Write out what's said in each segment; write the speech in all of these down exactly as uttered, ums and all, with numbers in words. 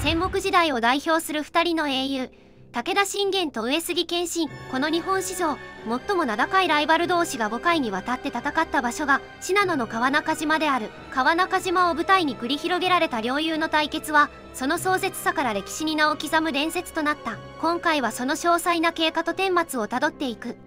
戦国時代を代表するふたりの英雄、武田信玄と上杉謙信。この日本史上最も名高いライバル同士がごかいにわたって戦った場所が信濃の川中島である。川中島を舞台に繰り広げられた両雄の対決は、その壮絶さから歴史に名を刻む伝説となった。今回はその詳細な経過と顛末をたどっていく。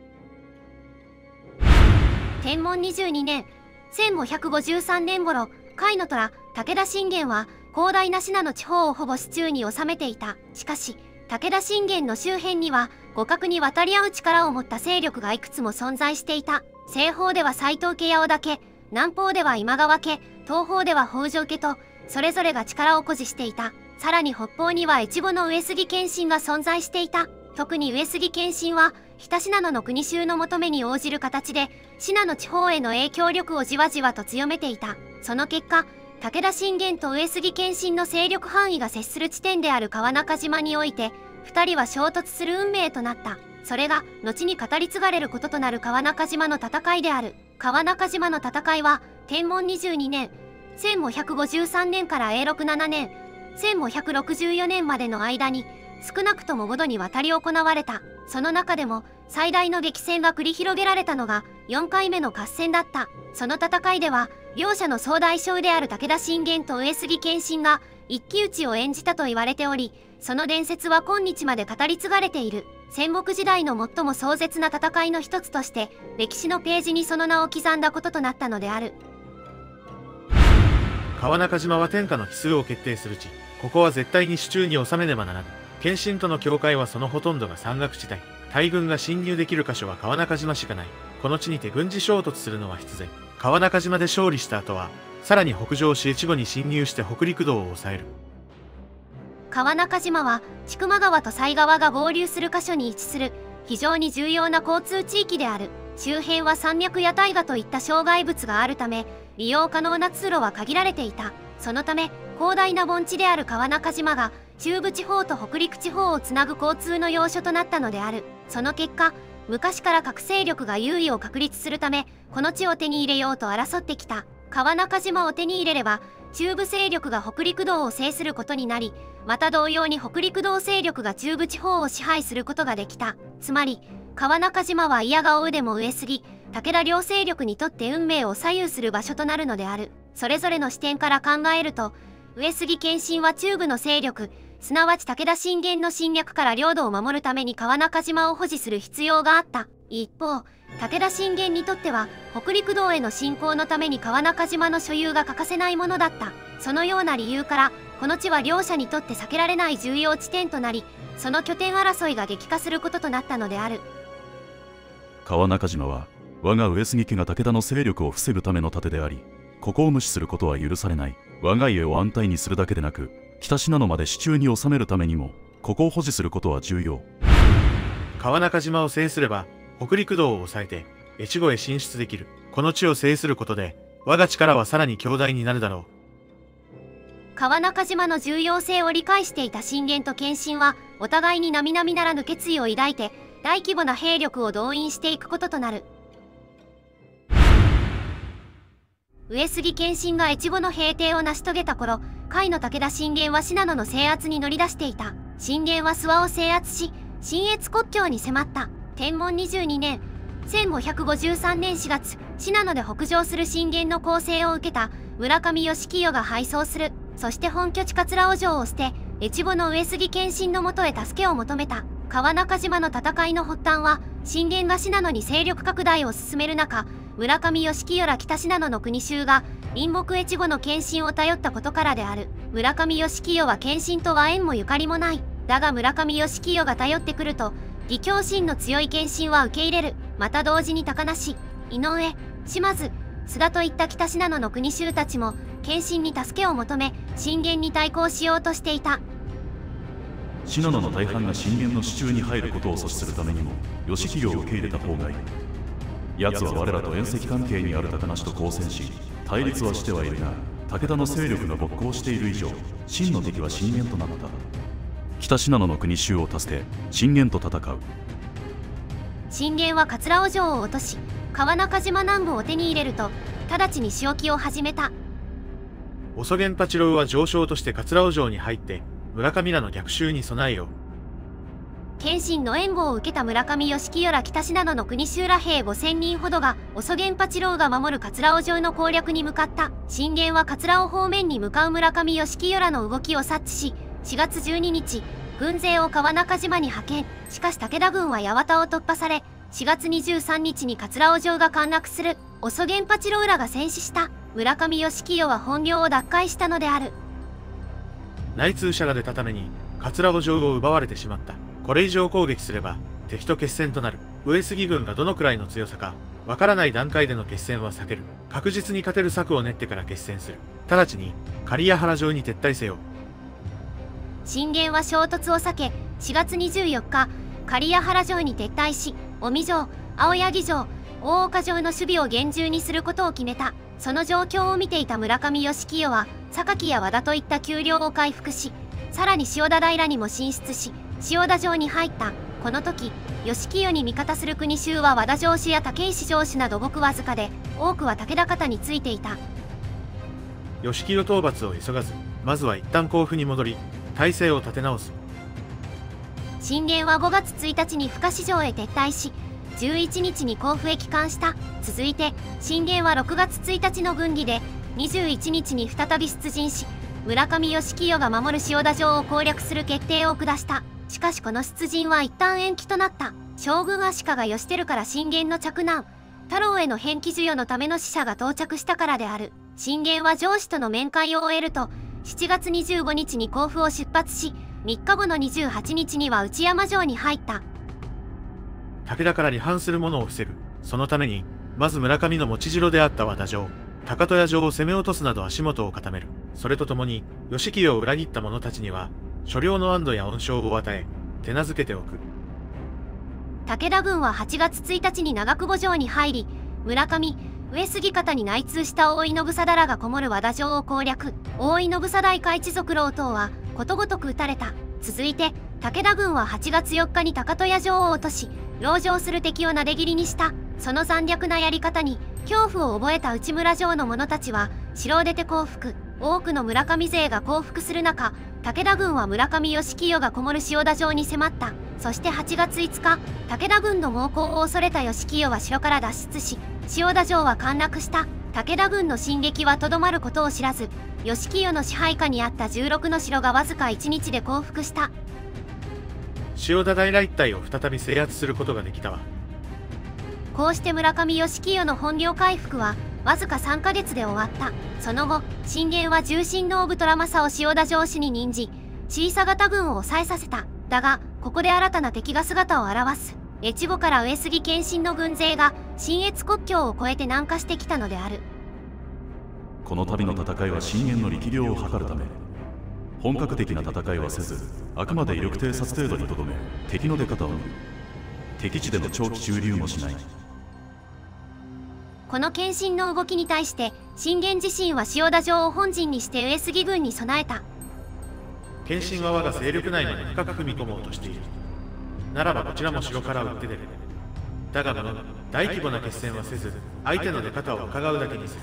天文にじゅうにねん、せんごひゃくごじゅうさんねん頃、甲斐の虎武田信玄は広大な信濃地方をほぼ手中に収めていた。しかし武田信玄の周辺には互角に渡り合う力を持った勢力がいくつも存在していた。西方では斎藤家や織田家、南方では今川家、東方では北条家とそれぞれが力を誇示していた。さらに北方には越後の上杉謙信が存在していた。特に上杉謙信は北信濃の国衆の求めに応じる形で信濃地方への影響力をじわじわと強めていた。その結果、武田信玄と上杉謙信の勢力範囲が接する地点である川中島においてふたりは衝突する運命となった。それが後に語り継がれることとなる川中島の戦いである。川中島の戦いは天文にじゅうにねん、せんごひゃくごじゅうさんねんから永禄ななねん、せんごひゃくろくじゅうよねんまでの間に少なくともごどにわたり行われた。その中でも最大の激戦が繰り広げられたのがよんかいめの合戦だった。その戦いでは両者の総大将である武田信玄と上杉謙信が一騎打ちを演じたと言われており、その伝説は今日まで語り継がれている。戦国時代の最も壮絶な戦いの一つとして歴史のページにその名を刻んだこととなったのである。 川中島は天下の奇数を決定する地。ここは絶対に手中に収めねばならぬ。謙信との境界はそのほとんどが山岳地帯。大軍が侵入できる箇所は川中島しかない。この地にて軍事衝突するのは必然。川中島で勝利した後はさらに北上し越後に侵入して北陸道を抑える。 川中島は千曲川と犀川が合流する箇所に位置する非常に重要な交通地域である。周辺は山脈や大河といった障害物があるため利用可能な通路は限られていた。そのため広大な盆地である川中島が中部地方と北陸地方をつなぐ交通の要所となったのである。その結果、昔から各勢力が優位を確立するためこの地を手に入れようと争ってきた。川中島を手に入れれば中部勢力が北陸道を制することになり、また同様に北陸道勢力が中部地方を支配することができた。つまり川中島は否が応でも上杉、武田両勢力にとって運命を左右する場所となるのである。それぞれの視点から考えると、上杉謙信は中部の勢力、すなわち武田信玄の侵略から領土を守るために川中島を保持する必要があった。一方、武田信玄にとっては北陸道への侵攻のために川中島の所有が欠かせないものだった。そのような理由からこの地は両者にとって避けられない重要地点となり、その拠点争いが激化することとなったのである。 川中島は我が上杉家が武田の勢力を防ぐための盾であり、ここを無視することは許されない。我が家を安泰にするだけでなく、北信濃まで手中に収めるためにもここを保持することは重要。 川中島を制すれば北陸道を抑えて越後へ進出できる。この地を制することで我が力はさらに強大になるだろう。 川中島の重要性を理解していた信玄と謙信はお互いに並々ならぬ決意を抱いて大規模な兵力を動員していくこととなる。上杉謙信が越後の平定を成し遂げた頃、甲斐の武田信玄は信濃の制圧に乗り出していた。信玄は諏訪を制圧し信越国境に迫った。天文にじゅうにねん、せんごひゃくごじゅうさんねんしがつ、信濃で北上する信玄の攻勢を受けた村上義清が敗走する。そして本拠地桂尾城を捨て越後の上杉謙信のもとへ助けを求めた。川中島の戦いの発端は信玄が信濃に勢力拡大を進める中、村上義清ら北信濃の国衆が隣国越後の謙信を頼ったことからである。村上義清は謙信とは縁もゆかりもない。だが村上義清が頼ってくると義兄心の強い謙信は受け入れる。また同時に高梨、井上、島津、須田といった北信濃の国衆たちも謙信に助けを求め信玄に対抗しようとしていた。 信濃の大半が信玄の手中に入ることを阻止するためにも義清を受け入れた方がいい。奴は我らと縁戚関係にある高梨と交戦し対立はしてはいるが、武田の勢力が勃興している以上真の敵は信玄となった。北信濃の国衆を助け信玄と戦う。 信玄は桂尾城を落とし川中島南部を手に入れると直ちに仕置きを始めた。 オソゲンパチロウは上将として桂尾城に入って村上らの逆襲に備えよう。 謙信の援護を受けた村上義清ら北信濃の国衆ら兵ごせんにんほどが遅源八郎が守る桂尾城の攻略に向かった。信玄は桂尾方面に向かう村上義清らの動きを察知し、しがつじゅうににち軍勢を川中島に派遣。しかし武田軍は八幡を突破され、しがつにじゅうさんにちに桂尾城が陥落する。遅源八郎らが戦死した。村上義清は本領を奪回したのである。 内通者が出たために桂尾城を奪われてしまった。これ以上攻撃すれば敵と決戦となる。上杉軍がどのくらいの強さかわからない段階での決戦は避ける。確実に勝てる策を練ってから決戦する。直ちに刈谷原城に撤退せよ。 信玄は衝突を避け、しがつにじゅうよっか刈谷原城に撤退し、尾身城、青柳城、大岡城の守備を厳重にすることを決めた。その状況を見ていた村上義清は榊や和田といった丘陵を回復し、さらに塩田平にも進出し、塩田城に入った。この時義清に味方する国衆は和田城主や武石城主などごくわずかで、多くは武田方についていた。 義清討伐を急がず、まずは一旦甲府に戻り態勢を立て直す。 信玄はごがつついたちに深志城へ撤退し、じゅういちにちに甲府へ帰還した。続いて信玄はろくがつついたちの軍議でにじゅういちにちに再び出陣し、村上義清が守る塩田城を攻略する決定を下した。しかしこの出陣は一旦延期となった。将軍足利義輝から信玄の嫡男太郎への返記授与のための使者が到着したからである。信玄は上司との面会を終えるとしちがつにじゅうごにちに甲府を出発し、みっかごのにじゅうはちにちには内山城に入った。 武田から離反する者を防ぐ。そのためにまず村上の持ち城であった和田城、高戸屋城を攻め落とすなど足元を固める。それとともに義清を裏切った者たちには所領の安堵や恩賞を与え手なずけておく。 武田軍ははちがつついたちに長久保城に入り、村上、上杉方に内通した大井信貞らがこもる和田城を攻略。大井信貞以下一族老等はことごとく討たれた。続いて武田軍ははちがつよっかに高戸屋城を落とし、籠城する敵をなで切りにした。その残虐なやり方に恐怖を覚えた内村城の者たちは城を出て降伏。多くの村上勢が降伏する中、武田軍は村上義清がこもる塩田城に迫った。そしてはちがついつか、武田軍の猛攻を恐れた義清は城から脱出し、塩田城は陥落した。武田軍の進撃はとどまることを知らず、義清の支配下にあったじゅうろくの城がわずかいちにちで降伏した。 塩田平一帯を再び制圧することができたわ。 こうして村上義清の本領回復はわずかさんかげつで終わった。その後信玄は重臣の小武虎正を塩田城主に任じ、小さ型軍を抑えさせた。だがここで新たな敵が姿を現す。越後から上杉謙信の軍勢が信越国境を越えて南下してきたのである。 この度の戦いは信玄の力量を図るため、本格的な戦いはせず、あくまで威力偵察程度にとどめ、敵の出方を見る。敵地での長期駐留もしない。 この謙信の動きに対して信玄自身は塩田城を本陣にして上杉軍に備えた。 謙信は我が勢力内まで深く踏み込もうとしている。ならばこちらも城から打って出る。だがの大規模な決戦はせず、相手の出方を伺うだけにする。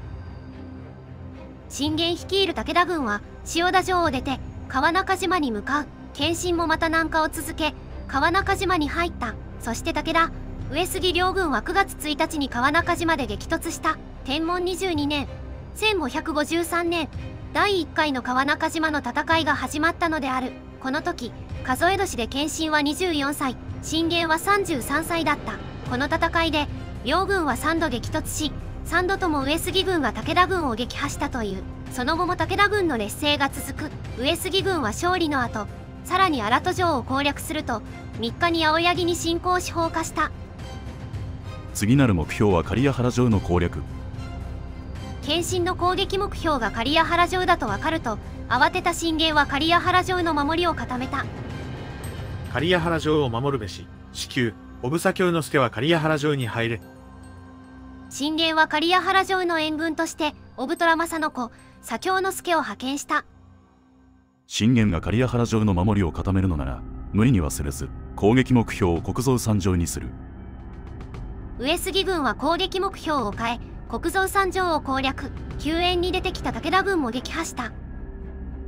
信玄率いる武田軍は塩田城を出て川中島に向かう。謙信もまた南下を続け川中島に入った。そして武田、上杉両軍はくがつついたちに川中島で激突した。天文にじゅうにねん、せんごひゃくごじゅうさんねん、だいいっかいの川中島の戦いが始まったのである。この時数え年で謙信はにじゅうよんさい、信玄はさんじゅうさんさいだった。この戦いで両軍はさんど激突し、さんどとも上杉軍が武田軍を撃破したという。その後も武田軍の劣勢が続く。上杉軍は勝利の後、さらに荒戸城を攻略するとみっかに青柳に侵攻し放火した。 次なる目標は刈谷原城の攻略。 謙信の攻撃目標が刈谷原城だと分かると、慌てた信玄は刈谷原城の守りを固めた。 刈谷原城を守るべし。至急小房京之助は刈谷原城に入れ。 信玄は刈谷原城の援軍として小武虎正の子左京之助を派遣した。 信玄が刈谷原城の守りを固めるのなら無理にはせず、攻撃目標を国蔵三城にする。 上杉軍は攻撃目標を変え国蔵三城を攻略。救援に出てきた武田軍も撃破した。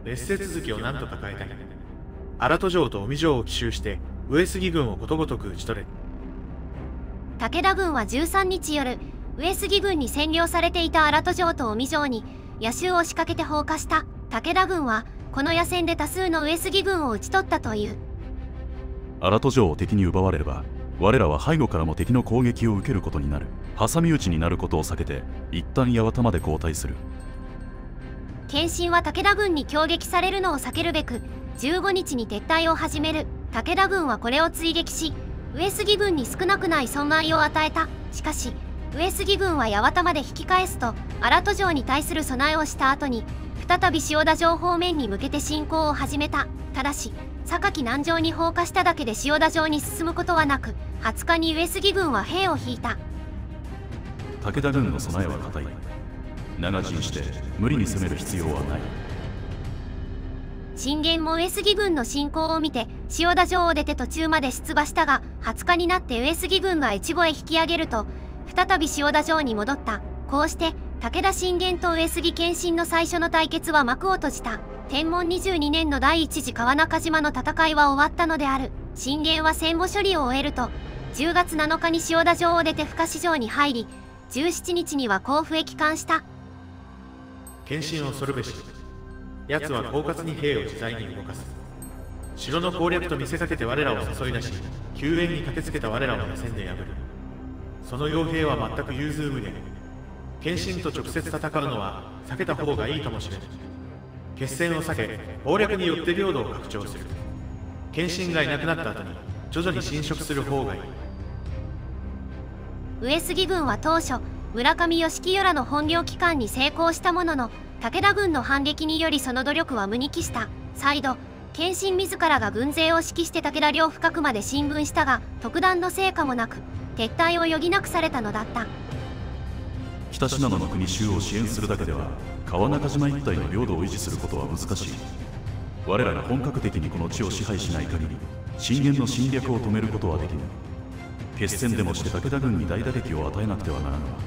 劣勢続きを何とか変えたい。荒戸城と尾身城を奇襲して上杉軍をことごとく討ち取れ。 武田軍はじゅうさんにち夜、上杉軍に占領されていた荒戸城と尾身城に夜襲を仕掛けて放火した。武田軍はこの野戦で多数の上杉軍を討ち取ったという。 荒戸城を敵に奪われれば、我らは背後からも敵の攻撃を受けることになる。挟み撃ちになることを避けて一旦八幡まで後退する。 謙信は武田軍に攻撃されるのを避けるべくじゅうごにちに撤退を始める。武田軍はこれを追撃し、上杉軍に少なくない損害を与えた。しかし上杉軍は八幡まで引き返すと、荒戸城に対する備えをした後に再び塩田城方面に向けて進行を始めた。ただし榊南城に放火しただけで塩田城に進むことはなく、はつかに上杉軍は兵を引いた。 武田軍の備えは固い。長陣して無理に攻める必要はない。 信玄も上杉軍の進行を見て塩田城を出て途中まで出馬したが、はつかになって上杉軍が越後へ引き上げると再び塩田城に戻った。こうして武田信玄と上杉謙信の最初の対決は幕を閉じた。天文にじゅうにねんの第一次川中島の戦いは終わったのである。信玄は戦後処理を終えるとじゅうがつなのかに塩田城を出て深市城に入り、じゅうしちにちには甲府へ帰還した。 謙信を恐るべし。奴は狡猾に兵を自在に動かす。城の攻略と見せかけて我らを誘い出し、救援に駆けつけた我らを野戦で破る。その傭兵は全く融通無碍。謙信と直接戦うのは避けた方がいいかもしれない。決戦を避け、謀略によって領土を拡張する。謙信がいなくなった後に徐々に侵食する方がいい。 上杉軍は当初村上義清らの本領帰還に成功したものの、武田軍の反撃によりその努力は無に帰した。再度謙信自らが軍勢を指揮して武田領深くまで進軍したが、特段の成果もなく撤退を余儀なくされたのだった。 北信濃の国衆を支援するだけでは川中島一帯の領土を維持することは難しい。我らが本格的にこの地を支配しない限り信玄の侵略を止めることはできぬ。決戦でもして武田軍に大打撃を与えなくてはならぬわ。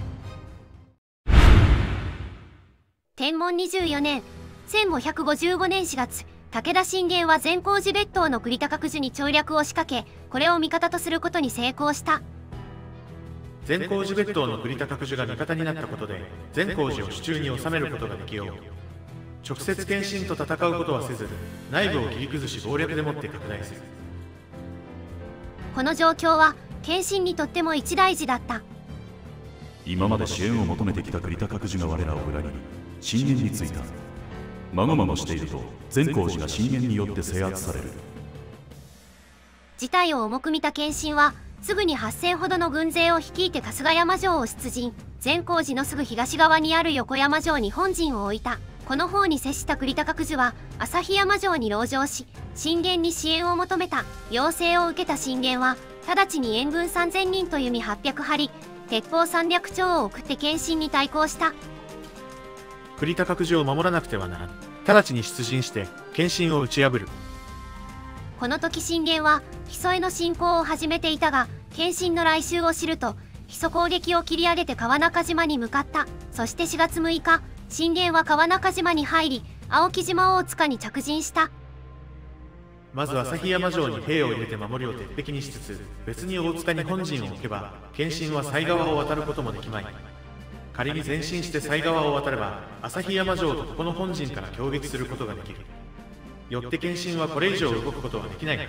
天文にじゅうよねんせんごひゃくごじゅうごねんしがつ、武田信玄は善光寺別当の栗高久寿に調略を仕掛け、これを味方とすることに成功した。 善光寺別当の栗高久寿が味方になったことで善光寺を手中に収めることができよう。直接謙信と戦うことはせず、内部を切り崩し謀略でもって拡大する。 この状況は謙信にとっても一大事だった。 今まで支援を求めてきた栗高久寿が我らを裏切り信玄についた。まごまごしていると善光寺が信玄によって制圧される。 事態を重く見た謙信はすぐにはっせんほどの軍勢を率いて春日山城を出陣。善光寺のすぐ東側にある横山城に本陣を置いた。この方に接した栗高久寿は旭山城に籠城し、信玄に支援を求めた。要請を受けた信玄は直ちに援軍さんぜんにんと弓はっぴゃくはり、鉄砲さんびゃくちょうを送って謙信に対抗した。 栗高久寿を守らなくてはならぬ。直ちに出陣して謙信を打ち破る。 この時信玄は木曽への侵攻を始めていたが、謙信の来襲を知ると木曽攻撃を切り上げて川中島に向かった。そしてしがつむいか、信玄は川中島に入り青木島大塚に着陣した。 まず旭山城に兵を入れて守りを鉄壁にしつつ、別に大塚に本陣を置けば謙信は犀川を渡ることもできまい。仮に前進して犀川を渡れば旭山城とここの本陣から攻撃することができる。よって謙信はこれ以上動くことはできない。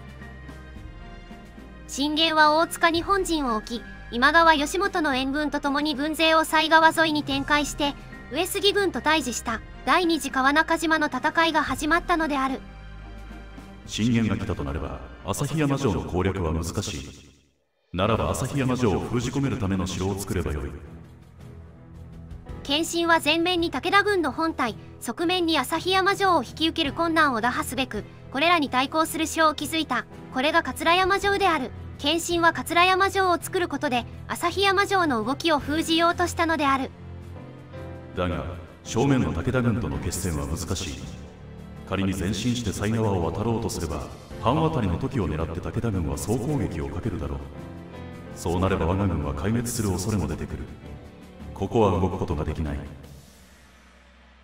信玄は大塚に本陣を置き、今川義元の援軍とともに軍勢を犀川沿いに展開して上杉軍と対峙した。第二次川中島の戦いが始まったのである。 信玄が来たとなれば旭山城の攻略は難しい。ならば旭山城を封じ込めるための城を作ればよい。 謙信は前面に武田軍の本隊、側面に旭山城を引き受ける困難を打破すべく、これらに対抗する城を築いた。これが桂山城である。謙信は桂山城を作ることで旭山城の動きを封じようとしたのである。 だが正面の武田軍との決戦は難しい。仮に前進して犀川を渡ろうとすれば半渡りの時を狙って武田軍は総攻撃をかけるだろう。そうなれば我が軍は壊滅する恐れも出てくる。ここは動くことができない。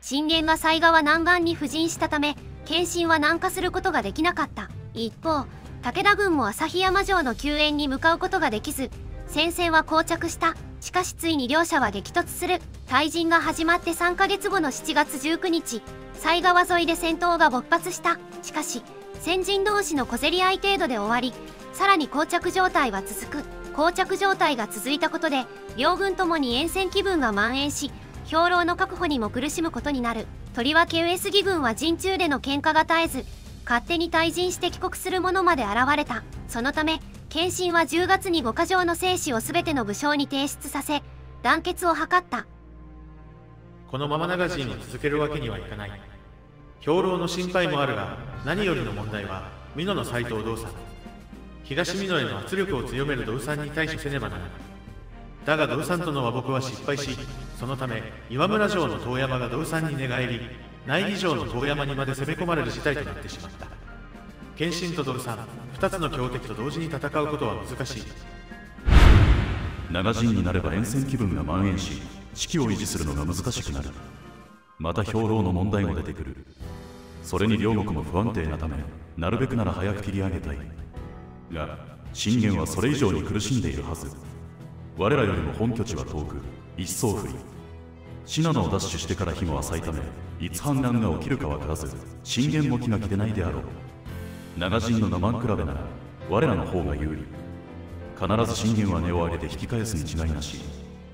信玄が犀川南岸に布陣したため謙信は南下することができなかった。一方武田軍も旭山城の救援に向かうことができず戦線は膠着した。しかしついに両者は激突する。対陣が始まってさんかげつごのしちがつじゅうくにち、犀川沿いで戦闘が勃発した。しかし先陣同士の小競り合い程度で終わり、さらに膠着状態は続く。膠着状態が続いたことで両軍ともに厭戦気分が蔓延し、兵糧の確保にも苦しむことになる。とりわけ上杉軍は陣中での喧嘩が絶えず、勝手に退陣して帰国する者まで現れた。そのため謙信はじゅうがつに五か条の誓紙を全ての武将に提出させ団結を図った。 このまま長陣を続けるわけにはいかない。兵糧の心配もあるが、何よりの問題は美濃の斎藤道三。東美濃への圧力を強める道三に対処せねばならない。だが道三との和睦は失敗し、そのため岩村城の遠山が道三に寝返り、内義城の遠山にまで攻め込まれる事態となってしまった。謙信と道三、二つの強敵と同時に戦うことは難しい。 長陣になれば厭戦気分が蔓延し、士気を維持するのが難しくなる。また兵糧の問題も出てくる。それに両国も不安定なため、なるべくなら早く切り上げたい。が信玄はそれ以上に苦しんでいるはず。我らよりも本拠地は遠く、一層不利。信濃を奪取してから日も浅いため、いつ反乱が起きるか分からず、信玄も気が気でないであろう。長陣の我慢比べなら我らの方が有利。必ず信玄は根を上げて引き返すに違いなし。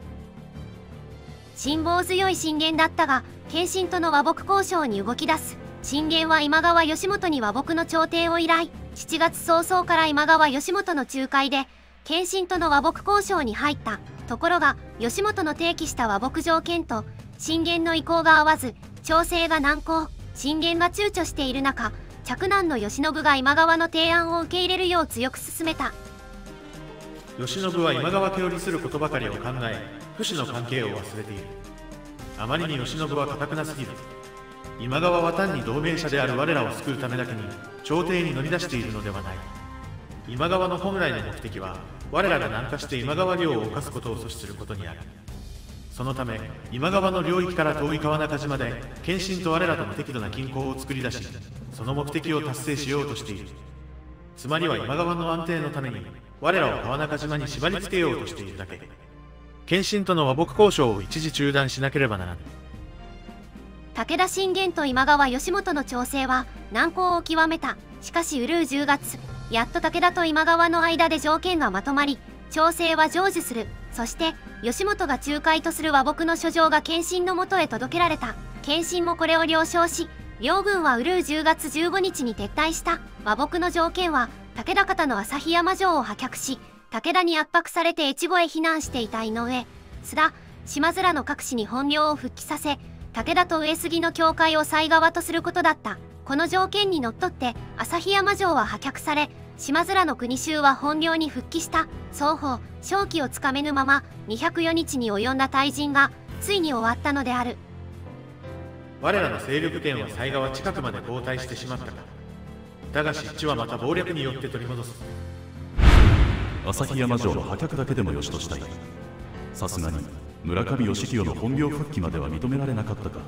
辛抱強い信玄だったが謙信との和睦交渉に動き出す。信玄は今川義元に和睦の調停を依頼。しちがつ早々から今川義元の仲介で謙信との和睦交渉に入った。ところが義元の提起した和睦条件と信玄の意向が合わず調整が難航。信玄が躊躇している中、嫡男の慶喜が今川の提案を受け入れるよう強く勧めた。 慶喜は今川家を利することばかりを考え、父子の関係を忘れている。あまりに慶喜は堅くなすぎる。今川は単に同盟者である我らを救うためだけに朝廷に乗り出しているのではない。今川の本来の目的は我らが南下して今川領を侵すことを阻止することにある。そのため今川の領域から遠い川中島で謙信と我らとの適度な均衡を作り出し、その目的を達成しようとしている。つまりは今川の安定のために我らを川中島に縛り付けようとしているだけ。謙信との和睦交渉を一時中断しなければならぬ。 武田信玄と今川義元の調整は難航を極めた。しかし閏じゅうがつ、やっと武田と今川の間で条件がまとまり調整は成就する。そして義元が仲介とする和睦の書状が謙信のもとへ届けられた。謙信もこれを了承し、両軍は閏じゅうがつじゅうごにちに撤退した。和睦の条件は武田方の旭山城を破却し、武田に圧迫されて越後へ避難していた井上、須田、島面の各地に本領を復帰させ、武田と上杉の境界を犀川とすることだった。この条件にのっとって旭山城は破却され、島面の国衆は本領に復帰した。双方勝機をつかめぬままにひゃくよにちに及んだ大陣がついに終わったのである。 我らの勢力圏は犀川近くまで後退してしまったが、だが湿地はまた謀略によって取り戻す。 旭山城の破却だけでもよしとしたい。さすがに村上義清の本領復帰までは認められなかったか。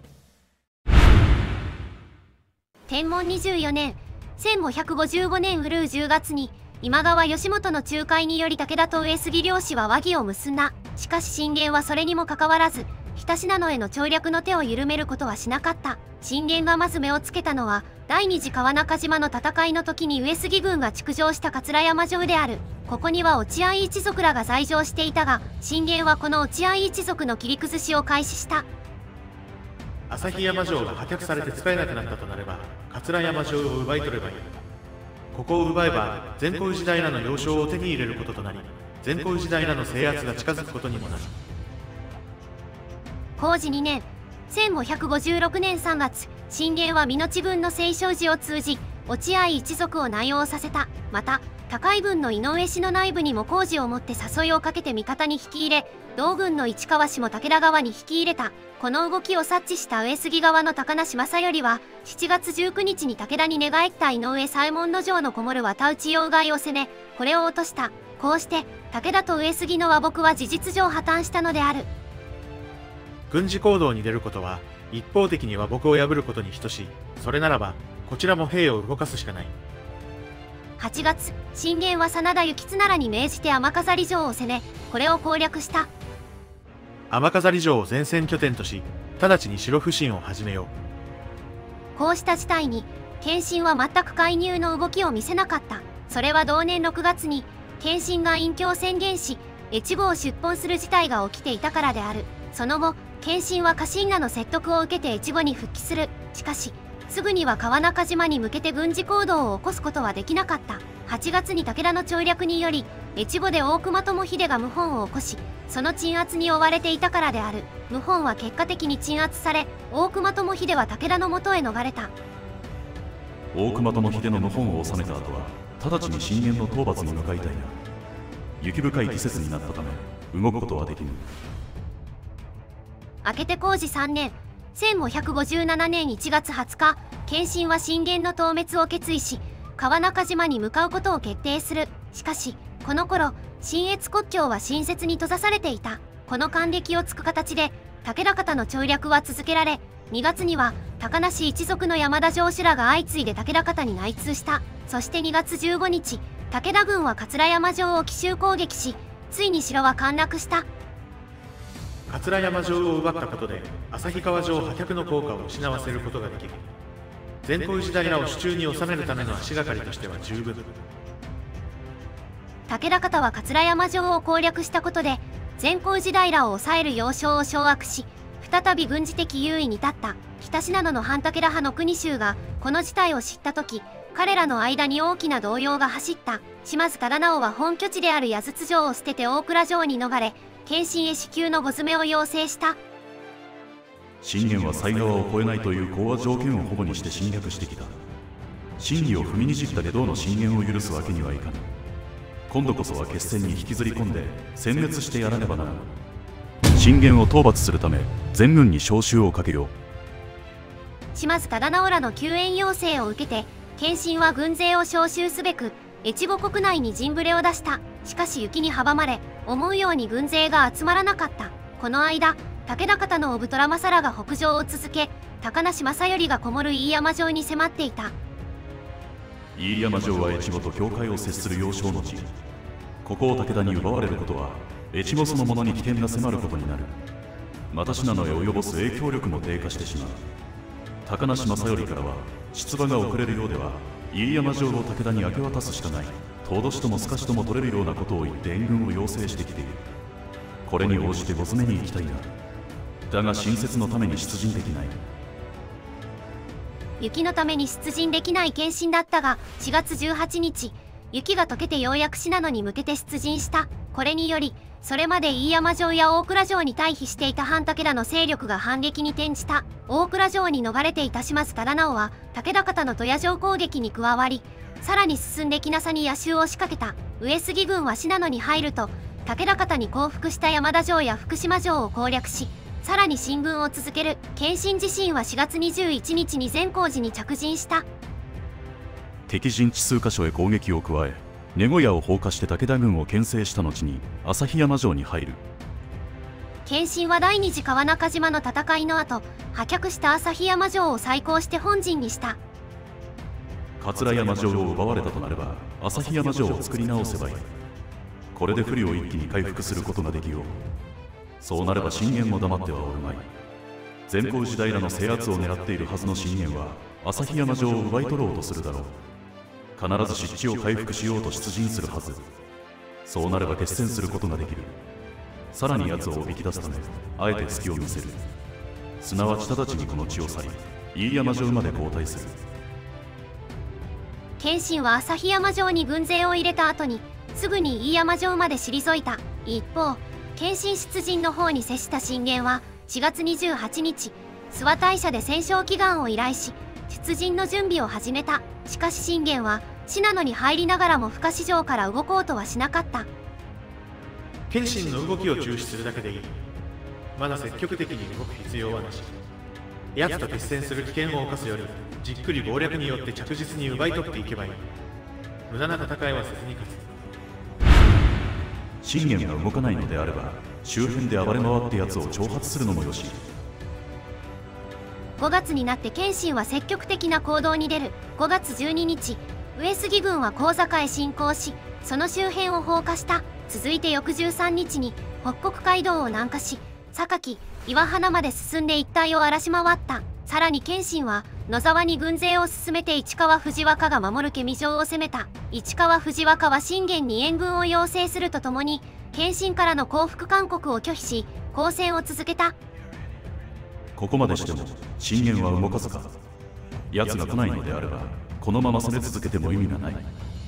天文にじゅうよねん、せんごひゃくごじゅうごねん閏じゅうがつに今川義元の仲介により武田と上杉両氏は和議を結んだ。しかし信玄はそれにもかかわらず日田信濃への調略の手を緩めることはしなかった。信玄がまず目をつけたのは第二次川中島の戦いの時に上杉軍が築城した桂山城である。ここには落合一族らが在城していたが、信玄はこの落合一族の切り崩しを開始した。 旭山城が破却されて使えなくなったとなれば桂山城を奪い取ればいい。ここを奪えば善光寺平の要衝を手に入れることとなり、善光寺平の制圧が近づくことにもなる。 弘治にねん、せんごひゃくごじゅうろくねんさんがつ、信玄は美濃地分の清勝寺を通じ落合一族を内応させた。また高い分の井上氏の内部にも工事をもって誘いをかけて味方に引き入れ、同軍の市川氏も武田側に引き入れた。この動きを察知した上杉側の高梨正頼はしちがつじゅうくにちに武田に寝返った井上左衛門の城のこもる綿内要害を攻め、これを落とした。こうして武田と上杉の和睦は事実上破綻したのである。 軍事行動に出ることは一方的に和睦を破ることに等しい。それならばこちらも兵を動かすしかない。 はちがつ、信玄は真田幸綱らに命じて天飾り城を攻め、これを攻略した。 天飾り城を前線拠点とし、直ちに城不侵を始めよう。こうした事態に謙信は全く介入の動きを見せなかった。それは同年ろくがつに謙信が隠居を宣言し、越後を出奔する事態が起きていたからである。その後、謙信は家臣らの説得を受けて越後に復帰する。しかしすぐには川中島に向けて軍事行動を起こすことはできなかった。はちがつに武田の調略により越後で大隈智秀が謀反を起こし、その鎮圧に追われていたからである。謀反は結果的に鎮圧され、大隈智秀は武田のもとへ逃れた。 大隈智秀の謀反を収めた後は直ちに信玄の討伐に向かいたいが、雪深い季節になったため動くことはできぬ。 明けて弘治さんねんせんごひゃくごじゅうななねんいちがつはつか、謙信は信玄の討滅を決意し、川中島に向かうことを決定する。しかしこの頃信越国境は新設に閉ざされていた。この間隙を突く形で武田方の調略は続けられ、にがつには高梨一族の山田城主らが相次いで武田方に内通した。そしてにがつじゅうごにち、武田軍は桂山城を奇襲攻撃し、ついに城は陥落した。 桂山城を奪ったことで旭川城破却の効果を失わせることができる。善光寺平を手中に収めるための足がかりとしては十分。 武田方は桂山城を攻略したことで善光寺平を抑える要衝を掌握し、再び軍事的優位に立った。北信濃の反武田派の国衆がこの事態を知った時、彼らの間に大きな動揺が走った。島津忠直は本拠地である矢筒城を捨てて大倉城に逃れ、謙信へ至急のご詰めを要請した。 信玄は犀川を越えないという講和条件をほぼにして侵略してきた。真偽を踏みにじった外道の進言を許すわけにはいかぬ。今度こそは決戦に引きずり込んで殲滅してやらねばならぬ。信玄を討伐するため全軍に召集をかけよう。 島津忠直らの救援要請を受けて謙信は軍勢を召集すべく越後国内に陣触れを出した。しかし雪に阻まれ、思うように軍勢が集まらなかった。この間、武田方の小太正らが北上を続け、高梨正頼がこもる飯山城に迫っていた。 飯山城は越後と境界を接する要衝の地。ここを武田に奪われることは越後そのものに危険が迫ることになる。また信濃へ及ぼす影響力も低下してしまう。高梨正頼からは出馬が遅れるようでは飯山城を武田に明け渡すしかない、遠年とも透かしとも取れるようなことを言って援軍を要請してきている。これに応じてご詰めに行きたいが、だが新設のために出陣できない。 雪のために出陣できない謙信だったが、しがつじゅうはちにち、雪が溶けてようやく信濃に向けて出陣した。これによりそれまで飯山城や大倉城に退避していた反武田の勢力が反撃に転じた。大倉城に逃れていた島津忠直は武田方の戸谷城攻撃に加わり、さらに進んで木名に夜襲を仕掛けた。上杉軍は信濃に入ると武田方に降伏した山田城や福島城を攻略し、さらに進軍を続ける。謙信自身はしがつにじゅういちにちに善光寺に着陣した。 敵陣地数カ所へ攻撃を加え、根小屋を放火して武田軍を牽制した後に旭山城に入る。 謙信は第二次川中島の戦いの後、破却した旭山城を再興して本陣にした。 桂山城を奪われたとなれば旭山城を作り直せばいい。これで不利を一気に回復することができよう。そうなれば信玄も黙ってはおるまい。善光寺平の制圧を狙っているはずの信玄は旭山城を奪い取ろうとするだろう。必ず湿地を回復しようと出陣するはず。そうなれば決戦することができる。さらに奴をおびき出すためあえて隙を見せる。すなわち直ちにこの地を去り飯山城まで後退する。 謙信は旭山城に軍勢を入れた後にすぐに飯山城まで退いた。一方、謙信出陣の方に接した信玄はしがつにじゅうはちにち、諏訪大社で戦勝祈願を依頼し出陣の準備を始めた。しかし信玄は信濃に入りながらも深市城から動こうとはしなかった。 謙信の動きを注視するだけでいい。まだ積極的に動く必要はなし。奴と決戦する危険を冒すよりじっくり謀略によって着実に奪い取っていけばいい。無駄な戦いはせずに勝つ。信玄が動かないのであれば周辺で暴れ回って奴を挑発するのもよし。 ごがつになって謙信は積極的な行動に出る。ごがつじゅうににち、上杉軍は高坂へ侵攻し、その周辺を放火した。続いて翌じゅうさんにちに北国街道を南下し、榊、岩鼻まで進んで一帯を荒らし回った。さらに謙信は野沢に軍勢を進めて市川藤若が守る検見城を攻めた。市川藤若は信玄に援軍を要請するとともに謙信からの降伏勧告を拒否し、抗戦を続けた。 ここまでしても信玄は動かずか。奴が来ないのであればこのまま攻め続けても意味がない。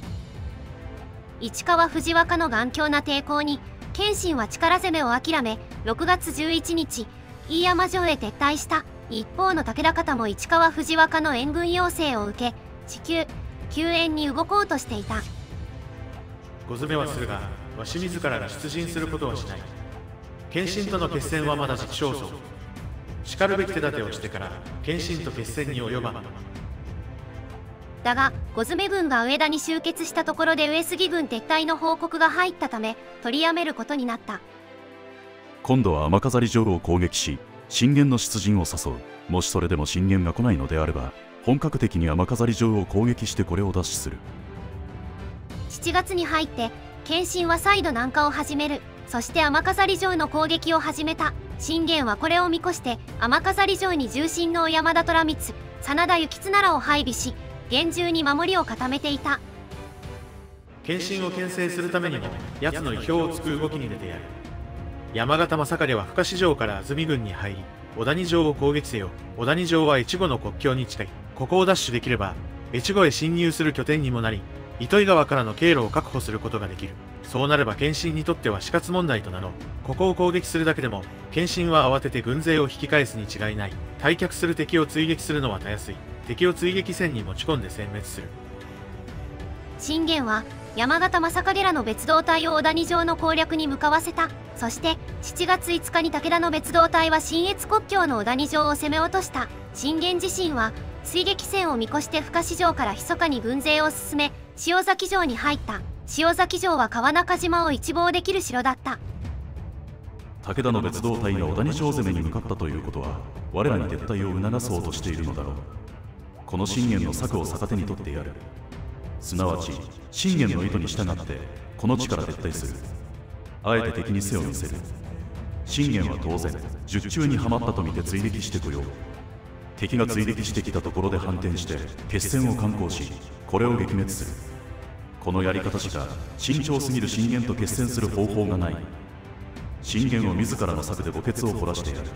市川藤若の頑強な抵抗に謙信は力攻めを諦め、ろくがつじゅういちにち飯山城へ撤退した。一方の武田方も市川藤若の援軍要請を受け、地球救援に動こうとしていた。 ご詰めはするが、わし自らが出陣することはしない。謙信との決戦はまだ時期尚早。しかるべき手立てをしてから謙信と決戦に及ばん。 だが五詰め軍が上田に集結したところで上杉軍撤退の報告が入ったため取りやめることになった。 今度は雨飾城を攻撃し信玄の出陣を誘う。もしそれでも信玄が来ないのであれば本格的に雨飾城を攻撃してこれを奪取する。 しちがつに入って謙信は再度南下を始める。そして雨飾城の攻撃を始めた。信玄はこれを見越して雨飾城に重臣の山田虎光、真田幸綱らを配備し厳重に守りを固めていた。 謙信を牽制するためにも奴の意表をつく動きに出てやる。山形正景は深志城から安住軍に入り小谷城を攻撃せよ。小谷城は越後の国境に近い。ここを奪取できれば越後へ侵入する拠点にもなり、糸魚川からの経路を確保することができる。そうなれば謙信にとっては死活問題となろう。ここを攻撃するだけでも謙信は慌てて軍勢を引き返すに違いない。退却する敵を追撃するのはたやすい。敵を追撃戦に持ち込んで殲滅する。 信玄は山形正景らの別動隊を小谷城の攻略に向かわせた。そしてしちがついつかに武田の別動隊は信越国境の小谷城を攻め落とした。信玄自身は追撃戦を見越して深志城から密かに軍勢を進め塩崎城に入った。塩崎城は川中島を一望できる城だった。 武田の別動隊が小谷城攻めに向かったということは我らに撤退を促そうとしているのだろう。この信玄の策を逆手に取ってやる。すなわち信玄の意図に従ってこの地から撤退する。あえて敵に背を見せる。信玄は当然術中にはまったと見て追撃してこよう。敵が追撃してきたところで反転して決戦を敢行しこれを撃滅する。このやり方しか慎重すぎる信玄と決戦する方法がない。信玄を自らの策で墓穴を掘らしてやる。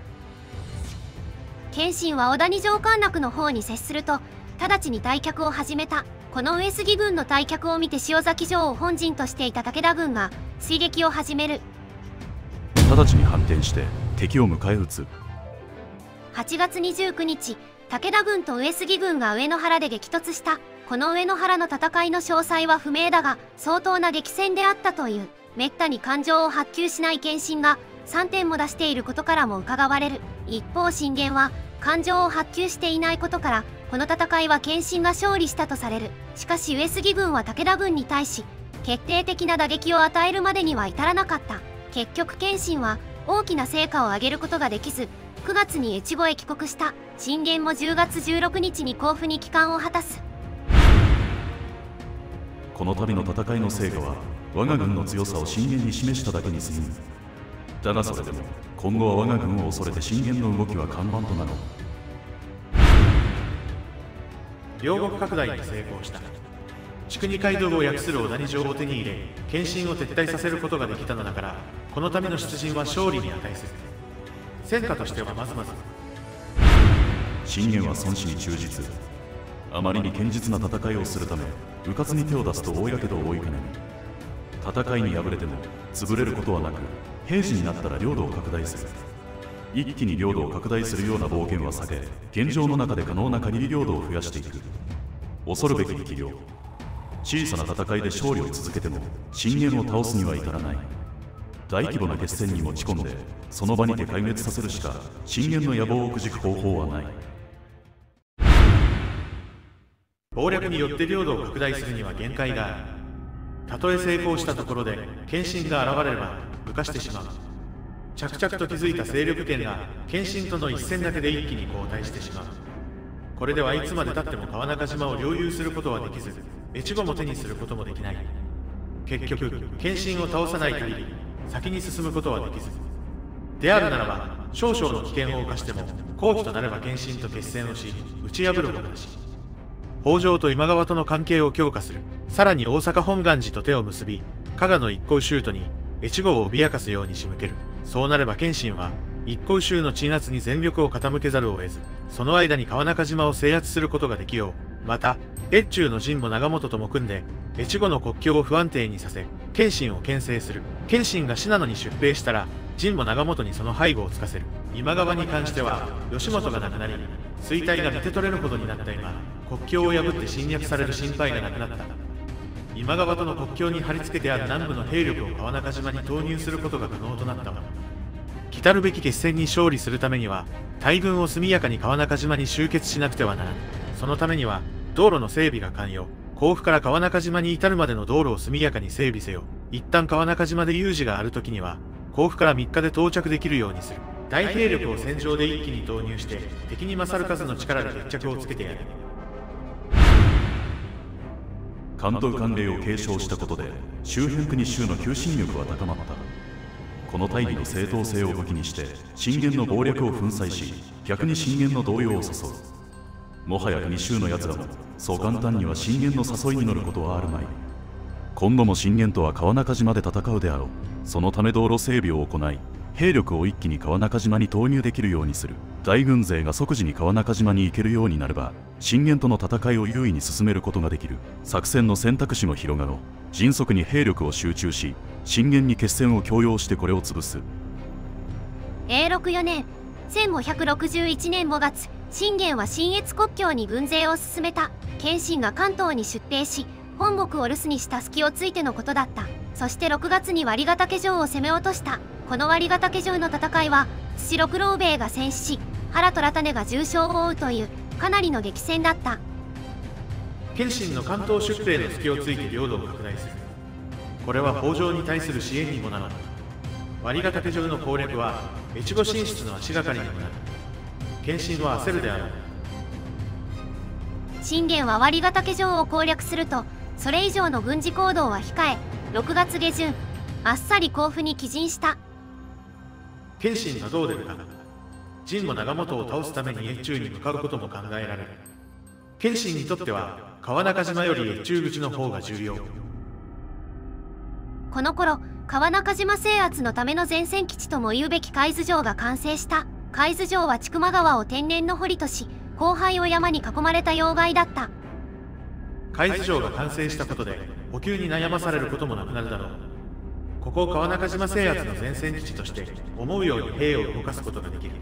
謙信は小谷城陥落の方に接すると直ちに退却を始めた。この上杉軍の退却を見て塩崎城を本陣としていた武田軍が追撃を始める。 直ちに反転して敵を迎え撃つ。 はちがつにじゅうくにち、武田軍と上杉軍が上野原で激突した。この上野原の戦いの詳細は不明だが相当な激戦であったという。めったに感情を発揮しない謙信がさんてんも出していることからも伺われる。一方信玄は感情を発揮していないことからこの戦いは謙信が勝利したとされる。しかし上杉軍は武田軍に対し決定的な打撃を与えるまでには至らなかった。結局謙信は大きな成果を上げることができずくがつに越後へ帰国した。信玄もじゅうがつじゅうろくにちに甲府に帰還を果たす。 この度の戦いの成果は我が軍の強さを信玄に示しただけに過ぎぬ。だがそれでも今後は我が軍を恐れて信玄の動きは看板となろう。 両国拡大に成功した。筑二街道を訳する小谷城を手に入れ謙信を撤退させることができたのだからこの度の出陣は勝利に値する。戦果としてはまずまず。 信玄は孫子に忠実。あまりに堅実な戦いをするため迂闊に手を出すと大やけどを負いかねぬ。戦いに敗れても潰れることはなく平時になったら領土を拡大する。一気に領土を拡大するような冒険は避け現状の中で可能な限り領土を増やしていく。恐るべき力量。小さな戦いで勝利を続けても信玄を倒すには至らない。大規模な決戦に持ち込んでその場にて壊滅させるしか信玄の野望をくじく方法はない。 謀略によって領土を拡大するには限界がある。たとえ成功したところで謙信が現れれば浮かしてしまう。 着々と築いた勢力圏が謙信との一戦だけで一気に後退してしまう。これではいつまでたっても川中島を領有することはできず、越後も手にすることもできない。結局謙信を倒さない限り先に進むことはできず、であるならば少々の危険を冒しても好機となれば謙信と決戦をし打ち破ることだし、北条と今川との関係を強化する。さらに大阪本願寺と手を結び加賀の一向宗とに越後を脅かすように仕向ける。そうなれば謙信は一向宗の鎮圧に全力を傾けざるを得ず、その間に川中島を制圧することができよう。また越中の陣も長本とも組んで越後の国境を不安定にさせ謙信を牽制する。謙信が信濃に出兵したら陣も長本にその背後をつかせる。今川に関しては義元が亡くなり衰退が見て取れるほどになった今、国境を破って侵略される心配がなくなった。今川との国境に貼り付けてある南部の兵力を川中島に投入することが可能となったわ。来たるべき決戦に勝利するためには大軍を速やかに川中島に集結しなくてはならぬ。そのためには道路の整備が肝要。甲府から川中島に至るまでの道路を速やかに整備せよ。一旦川中島で有事がある時には甲府からみっかで到着できるようにする。大兵力を戦場で一気に投入して敵に勝る数の力で決着をつけてやる。 関東慣例を継承したことで周辺国衆の求心力は高まった。この大義の正当性を武器にして信玄の謀略を粉砕し、逆に信玄の動揺を誘う。もはや国衆のやつらもそう簡単には信玄の誘いに乗ることはあるまい。今後も信玄とは川中島で戦うであろう。そのため道路整備を行い兵力を一気に川中島に投入できるようにする。大軍勢が即時に川中島に行けるようになれば信玄との戦いを優位に進めることができる。作戦の選択肢も広がろう。迅速に兵力を集中し信玄に決戦を強要してこれを潰す。 永禄よねんせんごひゃくろくじゅういちねんごがつ、信玄は信越国境に軍勢を進めた。謙信が関東に出兵し本国を留守にした隙をついてのことだった。そしてろくがつに割ヶ岳城を攻め落とした。この割ヶ岳城の戦いは土六郎兵衛が戦死し原虎胤が重傷を負うというかなりの激戦だった。 謙信の関東出兵の隙をついて領土を拡大する。これは北条に対する支援にもなる。割ヶ岳城の攻略は越後進出の足がかりにもなる。謙信は焦るであろう。 信玄は割ヶ岳城を攻略するとそれ以上の軍事行動は控え、ろくがつげじゅんあっさり甲府に帰陣した。 謙信がどう出るか。陣も長本を倒すために越中に向かうことも考えられる。謙信にとっては川中島より越中口の方が重要。 この頃川中島制圧のための前線基地ともいうべき海津城が完成した。海津城は千曲川を天然の堀とし荒廃を山に囲まれた要害だった。 海津城が完成したことで補給に悩まされることもなくなるだろう。ここを川中島制圧の前線基地として思うように兵を動かすことができる。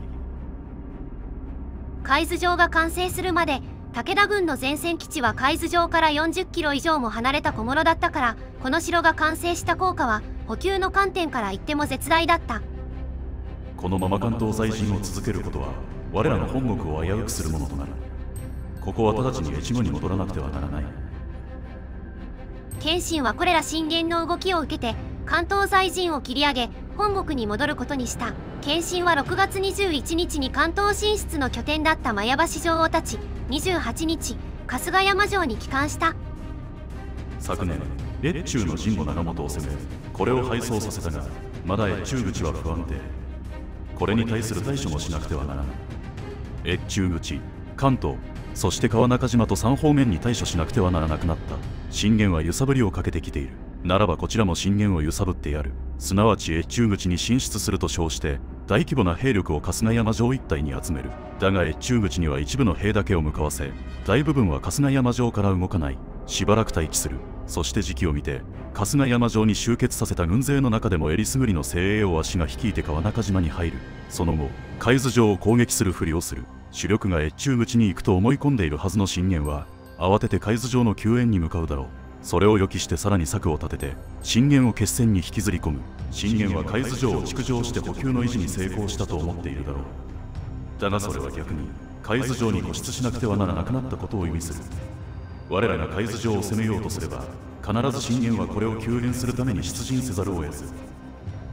海津城が完成するまで武田軍の前線基地は海津城からよんじゅっキロ以上も離れた小諸だったから、この城が完成した効果は補給の観点から言っても絶大だった。 このまま関東在陣を続けることは我らの本国を危うくするものとなる。ここは直ちに越後に戻らなくてはならない。 謙信はこれら信玄の動きを受けて関東在陣を切り上げ本国に戻ることにした。謙信はろくがつにじゅういちにちに関東進出の拠点だった前橋城を立ち、にじゅうはちにち春日山城に帰還した。 昨年越中の陣も長本を攻めこれを敗走させたが、まだ越中口は不安定。これに対する対処もしなくてはならない。越中口、関東、そして川中島とさん方面に対処しなくてはならなくなった。信玄は揺さぶりをかけてきている。ならばこちらも信玄を揺さぶってやる。すなわち越中口に進出すると称して大規模な兵力を春日山城一帯に集める。だが越中口には一部の兵だけを向かわせ、大部分は春日山城から動かない。しばらく待機する。そして時期を見て春日山城に集結させた軍勢の中でもえりすぐりの精鋭を足が率いて川中島に入る。その後海津城を攻撃するふりをする。主力が越中口に行くと思い込んでいるはずの信玄は慌てて海津城の救援に向かうだろう。それを予期してさらに策を立てて信玄を決戦に引きずり込む。信玄は海津城を築城して補給の維持に成功したと思っているだろう。だがそれは逆に海津城に固執しなくてはならなくなったことを意味する。我らが海津城を攻めようとすれば必ず信玄はこれを救援するために出陣せざるを得ず、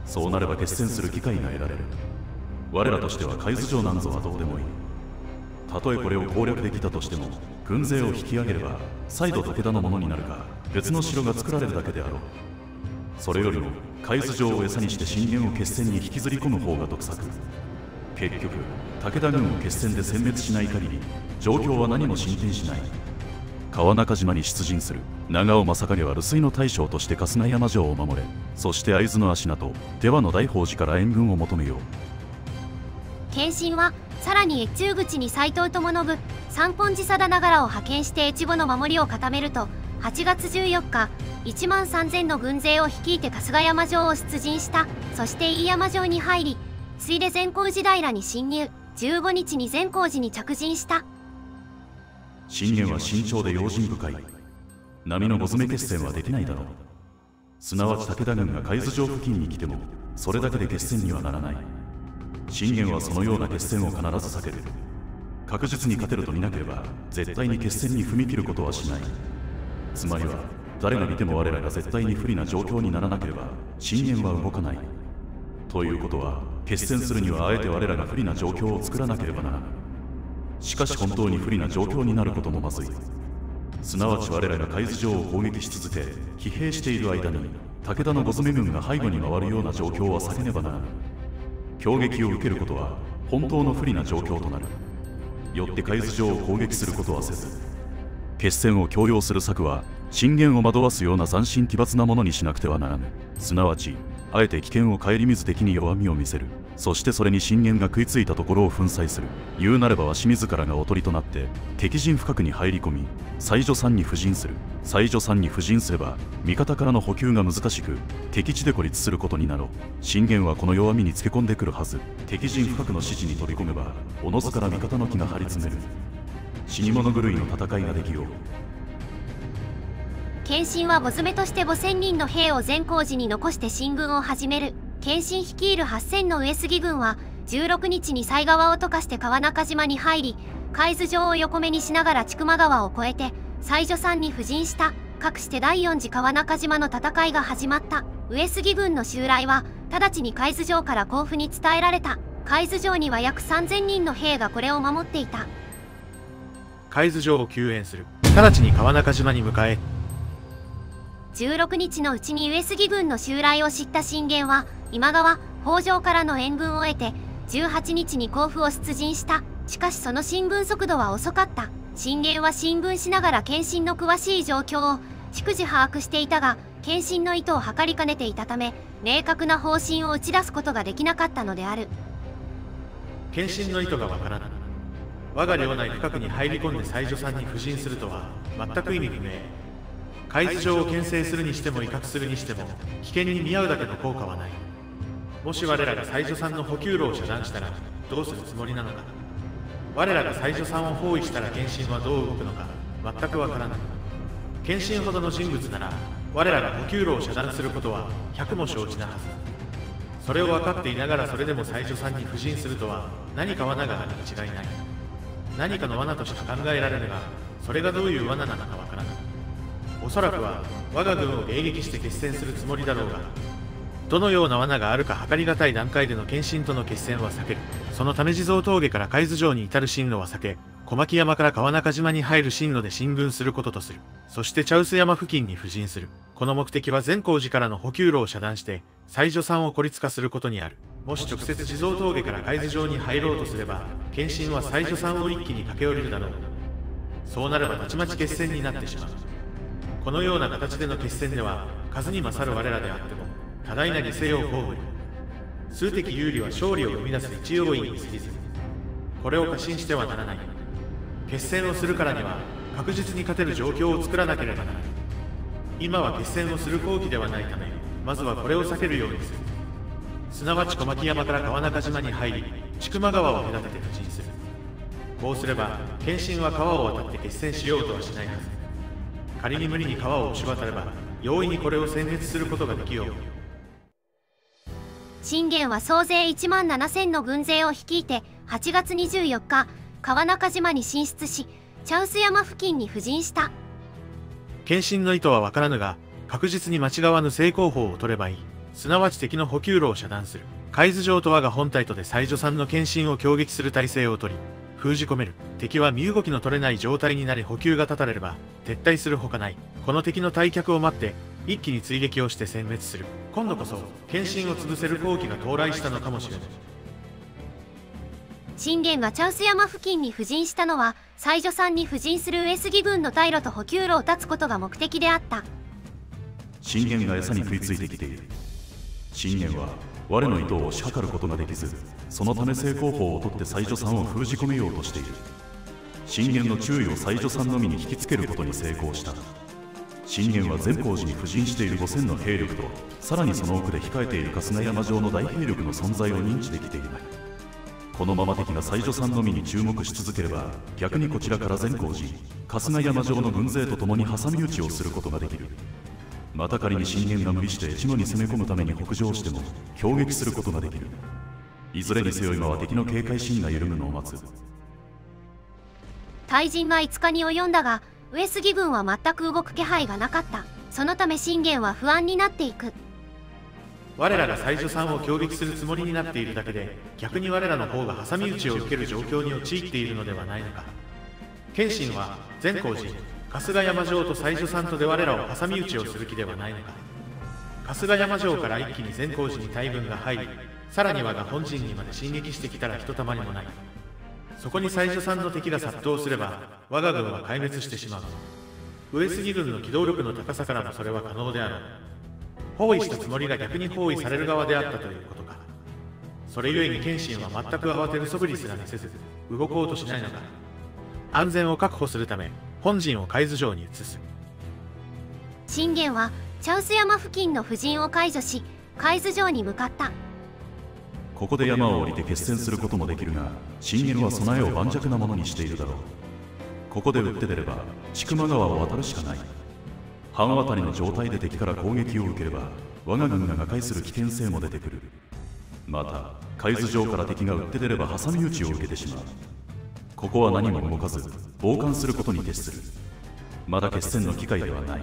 そうなれば決戦する機会が得られる。我らとしては海津城なんぞはどうでもいい。たとえこれを攻略できたとしても、軍勢を引き上げれば再度武田のものになるか、別の城が作られるだけであろう。それよりも海津城を餌にして信玄を決戦に引きずり込む方が得策。結局武田軍を決戦で殲滅しない限り状況は何も進展しない。川中島に出陣する長尾正景は留守居の大将として春日山城を守れ、そして会津の芦名と出羽の大宝寺から援軍を求めよう。 謙信はさらに越中口に斎藤友信、三本寺貞長らを派遣して越後の守りを固めると、はちがつじゅうよっかいちまんさんぜんの軍勢を率いて春日山城を出陣した。そして飯山城に入り、ついで善光寺平に侵入。じゅうごにちに善光寺に着陣した。 信玄は慎重で用心深い。並の5詰め決戦はできないだろう。すなわち武田軍が海津城付近に来てもそれだけで決戦にはならない。信玄はそのような決戦を必ず避ける。確実に勝てると見なければ絶対に決戦に踏み切ることはしない。つまりは誰が見ても我らが絶対に不利な状況にならなければ信玄は動かない。ということは決戦するにはあえて我らが不利な状況を作らなければならない。しかし本当に不利な状況になることもまずい。すなわち我らが海津城を攻撃し続け疲弊している間に武田の五詰め軍が背後に回るような状況は避けねばならない。攻撃を受けることは本当の不利な状況となる。よって海津城を攻撃することはせず、決戦を強要する策は信玄を惑わすような斬新奇抜なものにしなくてはならぬ。すなわちあえて危険を顧みず敵に弱みを見せる。そしてそれに信玄が食いついたところを粉砕する。言うなればわし自らがおとりとなって敵陣深くに入り込み、西女山に布陣する。西女山に布陣すれば味方からの補給が難しく敵地で孤立することになろう。信玄はこの弱みにつけ込んでくるはず。敵陣深くの支持に飛び込めばおのずから味方の気が張り詰める。死に物狂いの戦いができよう。 謙信は母詰めとしてごせんにんの兵を善光寺に残して進軍を始める。謙信率いるはっせんの上杉軍はじゅうろくにちに犀川を渡過して川中島に入り、海津城を横目にしながら千曲川を越えて西女山に布陣した。かくして第四次川中島の戦いが始まった。上杉軍の襲来は直ちに海津城から甲府に伝えられた。海津城には約さんぜんにんの兵がこれを守っていた。 海津城を救援する。直ちに川中島に向かえ。 じゅうろくにちのうちに上杉軍の襲来を知った信玄は今川北条からの援軍を得てじゅうはちにちに甲府を出陣した。しかしその進軍速度は遅かった。信玄は進軍しながら謙信の詳しい状況を逐次把握していたが、謙信の意図を測りかねていたため明確な方針を打ち出すことができなかったのである。 謙信の意図がわからない。我が領内深くに入り込んで西女山に布陣するとは全く意味不明。海津城を牽制するにしても威嚇するにしても危険に見合うだけの効果はない。もし我らが西女山の補給路を遮断したらどうするつもりなのか。我らが西女山を包囲したら謙信はどう動くのか全くわからない。謙信ほどの人物なら我らが補給路を遮断することは百も承知なはず。それを分かっていながらそれでも西女山に布陣するとは何か罠があるに違いない。何かの罠としか考えられるが、それがどういう罠なのかわからない。おそらくは我が軍を迎撃して決戦するつもりだろうが、どのような罠があるか計りがたい段階での謙信との決戦は避ける。そのため地蔵峠から海津城に至る進路は避け、小牧山から川中島に入る進路で進軍することとする。そして茶臼山付近に布陣する。この目的は善光寺からの補給路を遮断して西女山を孤立化することにある。もし直接地蔵峠から海津城に入ろうとすれば謙信は西女山を一気に駆け下りるだろう。そうなればたちまち決戦になってしまう。このような形での決戦では数に勝る我らであっても多大な犠牲を被る。数的有利は勝利を生み出す一要因に過ぎず、これを過信してはならない。決戦をするからには確実に勝てる状況を作らなければならない。今は決戦をする好機ではないため、まずはこれを避けるようにする。すなわち小牧山から川中島に入り、千曲川を隔てて布陣する。こうすれば謙信は川を渡って決戦しようとはしないはず。仮に無理に川を押し渡れば容易にこれを殲滅することができよう。 信玄は総勢いちまんななせんの軍勢を率いてはちがつにじゅうよっか川中島に進出し、茶臼山付近に布陣した。 謙信の意図は分からぬが確実に間違わぬ正攻法を取ればいい。 すなわち敵の補給路を遮断する。海津城と我が本体とで西女さんの献身を攻撃する体勢を取り、封じ込める。敵は身動きの取れない状態になり補給が断たれれば、撤退するほかない。この敵の退却を待って、一気に追撃をして殲滅する。今度こそ、献身を潰せる好機が到来したのかもしれない。 信玄が茶臼山付近に布陣したのは、西女さんに布陣する上杉軍の退路と補給路を断つことが目的であった。 信玄が餌に食いついてきている。信玄は我の意図を押し量ることができず、そのため成功法を取って西女さんを封じ込めようとしている。信玄の注意を西女さんのみに引きつけることに成功した。信玄は善光寺に布陣しているごせんの兵力と、さらにその奥で控えている春日山城の大兵力の存在を認知できていない。このまま敵が西女さんのみに注目し続ければ、逆にこちらから善光寺、春日山城の軍勢と共に挟み撃ちをすることができる。また仮に信玄が無理して越後に攻め込むために北上しても攻撃することができる。いずれにせよ今は敵の警戒心が緩むのを待つ。 退陣はいつかに及んだが、上杉軍は全く動く気配がなかった。そのため信玄は不安になっていく。 我らが西女さんを攻撃するつもりになっているだけで、逆に我らの方が挟み撃ちを受ける状況に陥っているのではないのか。謙信は善光寺、春日山城と西女さんとで我らを挟み撃ちをする気ではないのか。春日山城から一気に善光寺に大軍が入り、さらに我が本陣にまで進撃してきたらひとたまりもない。そこに西女さんの敵が殺到すれば、我が軍は壊滅してしまう。上杉軍の機動力の高さからもそれは可能であろう。包囲したつもりが逆に包囲される側であったということか。それゆえに謙信は全く慌てる素振りすら見せず、動こうとしないのか。安全を確保するため、本陣を海津城に移す。 信玄は茶臼山付近の布陣を解除し、海津城に向かった。 ここで山を降りて決戦することもできるが、信玄は備えを盤石なものにしているだろう。ここで打って出れば千曲川を渡るしかない。半渡りの状態で敵から攻撃を受ければ我が軍が瓦解する危険性も出てくる。また海津城から敵が打って出れば挟み撃ちを受けてしまう。ここは何も動かず傍観することに徹する。まだ決戦の機会ではない。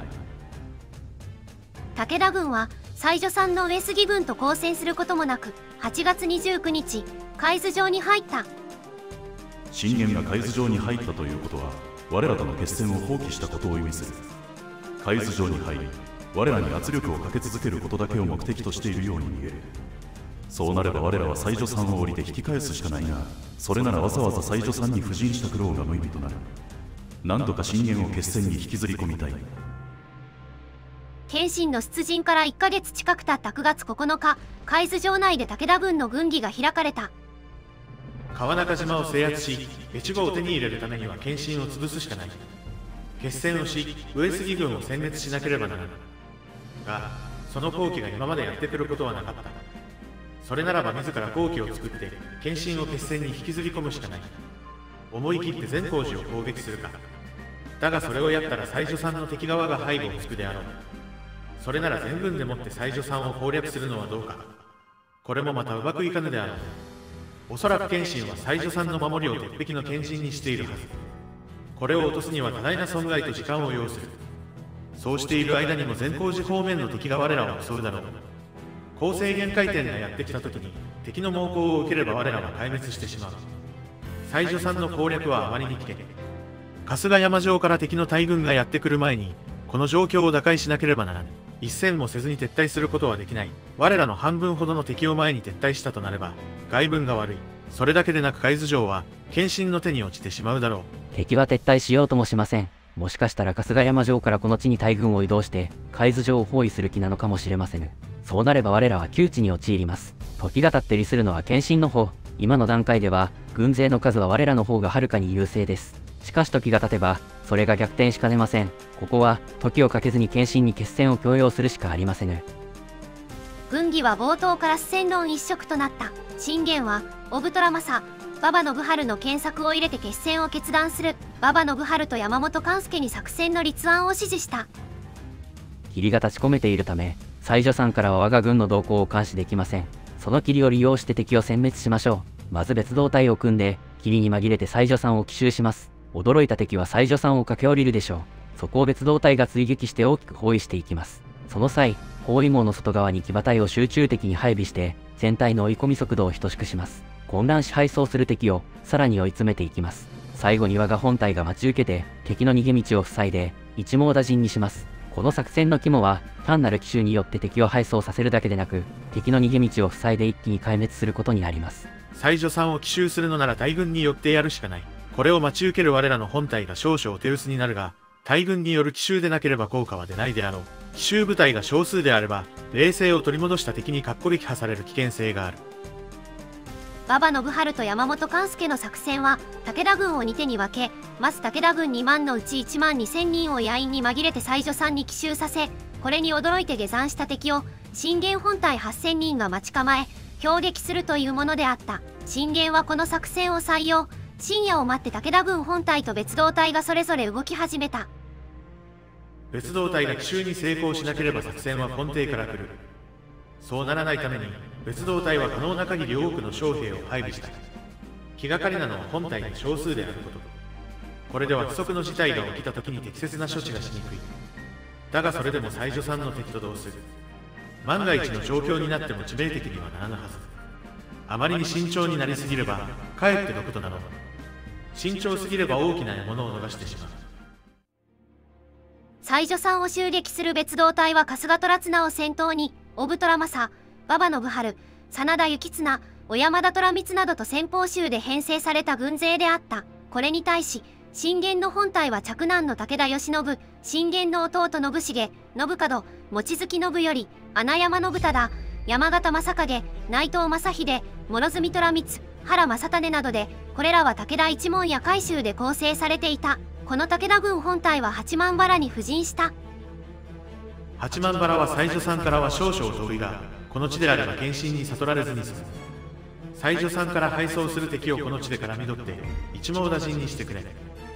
武田軍は西女さんの上杉軍と交戦することもなく、はちがつにじゅうくにち海津城に入った。 信玄が海津城に入ったということは我らとの決戦を放棄したことを意味する。海津城に入り我らに圧力をかけ続けることだけを目的としているように見える。そうなれば我らは西女さんを降りて引き返すしかないが、それならわざわざ西女さんに布陣した苦労が無意味となる。何とか信玄を決戦に引きずり込みたい。 謙信の出陣からいっかげつ近く経ったくがつここのか、海津城内で武田軍の軍議が開かれた。 川中島を制圧し、越後を手に入れるためには謙信を潰すしかない。決戦をし、上杉軍を殲滅しなければならない。が、その好機が今までやってくることはなかった。それならば自ら好機を作って、謙信を決戦に引きずり込むしかない。思い切って善光寺を攻撃するか。だがそれをやったら西女さんの敵側が背後をつくであろう。それなら全軍でもって西女さんを攻略するのはどうか。これもまたうまくいかぬであろう。おそらく謙信は西女さんの守りを鉄壁の堅陣にしているはず。これを落とすには多大な損害と時間を要する。そうしている間にも善光寺方面の敵が我らを襲うだろう。攻勢限界点がやってきた時に敵の猛攻を受ければ我らは壊滅してしまう。西女さんの攻略はあまりに危険。春日山城から敵の大軍がやってくる前にこの状況を打開しなければならぬ。一戦もせずに撤退することはできない。我らの半分ほどの敵を前に撤退したとなれば外分が悪い。それだけでなく海津城は謙信の手に落ちてしまうだろう。 敵は撤退しようともしません。もしかしたら春日山城からこの地に大軍を移動して海津城を包囲する気なのかもしれませぬ。そうなれば我らは窮地に陥ります。時が経って利するのは謙信の方。今の段階では軍勢の数は我らの方がはるかに優勢です。しかし時が経てばそれが逆転しかねません。ここは時をかけずに謙信に決戦を強要するしかありませぬ。 軍議は冒頭から戦論一色となった。信玄は小太虎正、馬場信春の検索を入れて決戦を決断する。馬場信春と山本勘助に作戦の立案を指示した。 霧が立ち込めているため西女さんからは我が軍の動向を監視できません。その霧を利用して敵を殲滅しましょう。まず別動隊を組んで霧に紛れて西女さんを奇襲します。驚いた敵は西女さんを駆け下りるでしょう。そこを別動隊が追撃して大きく包囲していきます。その際包囲網の外側に騎馬隊を集中的に配備して、全体の追い込み速度を等しくします。混乱し敗走する敵をさらに追い詰めていきます。最後に我が本隊が待ち受けて、敵の逃げ道を塞いで、一網打尽にします。この作戦の肝は、単なる奇襲によって敵を敗走させるだけでなく、敵の逃げ道を塞いで一気に壊滅することになります。 才女さんを奇襲するのなら大軍によってやるしかない。これを待ち受ける我らの本隊が少々手薄になるが、大軍による奇襲でなければ効果は出ないであろう。奇襲部隊が少数であれば、冷静を取り戻した敵にかっこ撃破される危険性がある。 馬場信春と山本勘助の作戦は武田軍をに手に分け、まず武田軍にまんのうちいちまんにせんにんを野因に紛れて才女さんに奇襲させ、これに驚いて下山した敵を信玄本隊はっせんにんが待ち構え標撃するというものであった。信玄はこの作戦を採用。深夜を待って武田軍本隊と別動隊がそれぞれ動き始めた。 別動隊が奇襲に成功しなければ作戦は根底から来る。そうならないために別動隊は可能な限り多くの将兵を配備した。気がかりなのは本隊の少数であること。これでは不測の事態が起きた時に適切な処置がしにくい。だがそれでも才女さんの敵と同する。万が一の状況になっても致命的にはならぬはず。あまりに慎重になりすぎればかえって毒となろう。慎重すぎれば大きな獲物を逃してしまう。 才女さんを襲撃する別動隊は春日虎綱を先頭に小武虎正、馬場信春、真田幸綱、小山田虎光などと先鋒衆で編成された軍勢であった。これに対し信玄の本隊は嫡男の武田義信、信玄の弟信重、信門、望月信頼、穴山信忠、山形正景、内藤正秀、諸角虎光、原正胤などで、これらは武田一門や海州で構成されていた。この武田軍本隊は八幡原に布陣した。 八幡原は才女さんからは少々遠いが、この地であれば謙信に悟られずに済む。才女さんから敗走する敵をこの地で絡み取って一網打尽にしてくれ。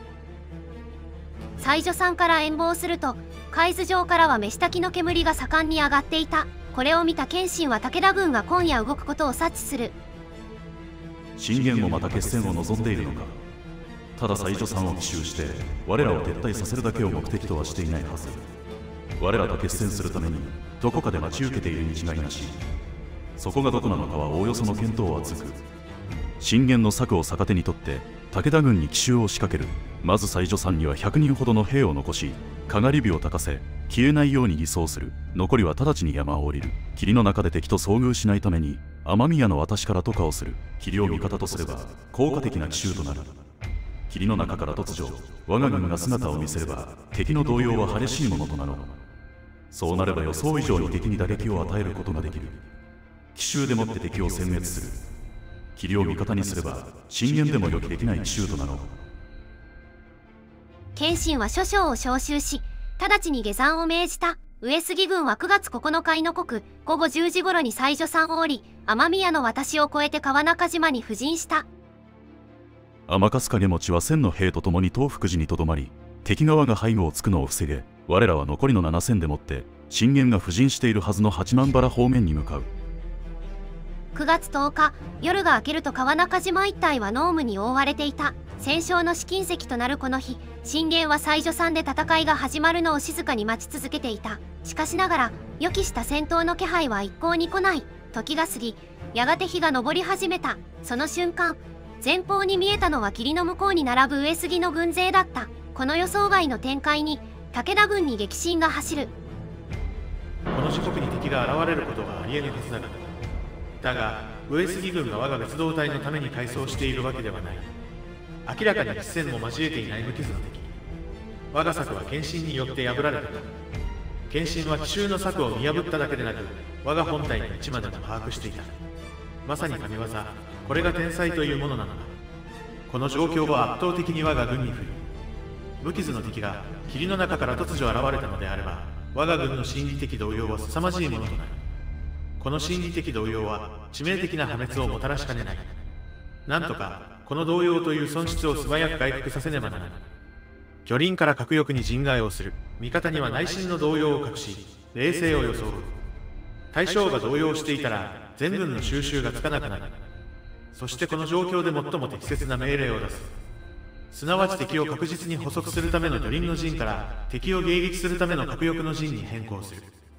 才女さんから遠望すると海津城からは飯炊きの煙が盛んに上がっていた。これを見た謙信は武田軍が今夜動くことを察知する。 信玄もまた決戦を望んでいるのか。ただ才女さんを奇襲して我らを撤退させるだけを目的とはしていないはず。我らと決戦するためにどこかで待ち受けているに違いなし。そこがどこなのかはおおよその見当はつく。信玄の策を逆手にとって武田軍に奇襲を仕掛ける。まず才女さんにはひゃくにんほどの兵を残し、かがり火を焚かせ消えないように偽装する。残りは直ちに山を降りる。霧の中で敵と遭遇しないために雨宮の私から渡河をする。霧を味方とすれば効果的な奇襲となる。霧の中から突如我が軍が姿を見せれば敵の動揺は激しいものとなろう。そうなれば予想以上に敵に打撃を与えることができる。奇襲でもって敵を殲滅する。霧を味方にすれば信玄でも予期できない奇襲となろう。 謙信は諸将を召集し直ちに下山を命じた。上杉軍はくがつここのか亥の刻ごごじゅうじ頃に才女さんを降り、雨宮の渡しを越えて川中島に布陣した。 天春影持は千の兵とともに東福寺にとどまり、敵側が背後をつくのを防げ、我らは残りのななせんでもって信玄が布陣しているはずの八幡原方面に向かう。 くがつとおか、夜が明けると川中島一帯は濃霧に覆われていた。戦勝の試金石となるこの日、信玄は才女さんで戦いが始まるのを静かに待ち続けていた。しかしながら予期した戦闘の気配は一向に来ない。時が過ぎ、やがて日が昇り始めた。その瞬間、前方に見えたのは霧の向こうに並ぶ上杉の軍勢だった。この予想外の展開に武田軍に激震が走る。 この時刻に敵が現れることはありえぬはずだが、だが上杉軍が我が別動隊のために改装しているわけではない。明らかに一戦も交えていない無傷の敵。我が策は謙信によって破られた。謙信は奇襲の策を見破っただけでなく、我が本隊の位置までも把握していた。まさに神業、これが天才というものなのだ。この状況は圧倒的に我が軍に不利。無傷の敵が霧の中から突如現れたのであれば、我が軍の心理的動揺は凄まじいものとなる。この心理的動揺は致命的な破滅をもたらしかねない。なんとかこの動揺という損失を素早く回復させねばならない。巨輪から核翼に陣替えをする。味方には内心の動揺を隠し、冷静を装う。大将が動揺していたら全軍の収拾がつかなくなる。そしてこの状況で最も適切な命令を出す。すなわち敵を確実に捕捉するための巨輪の陣から敵を迎撃するための核翼の陣に変更する。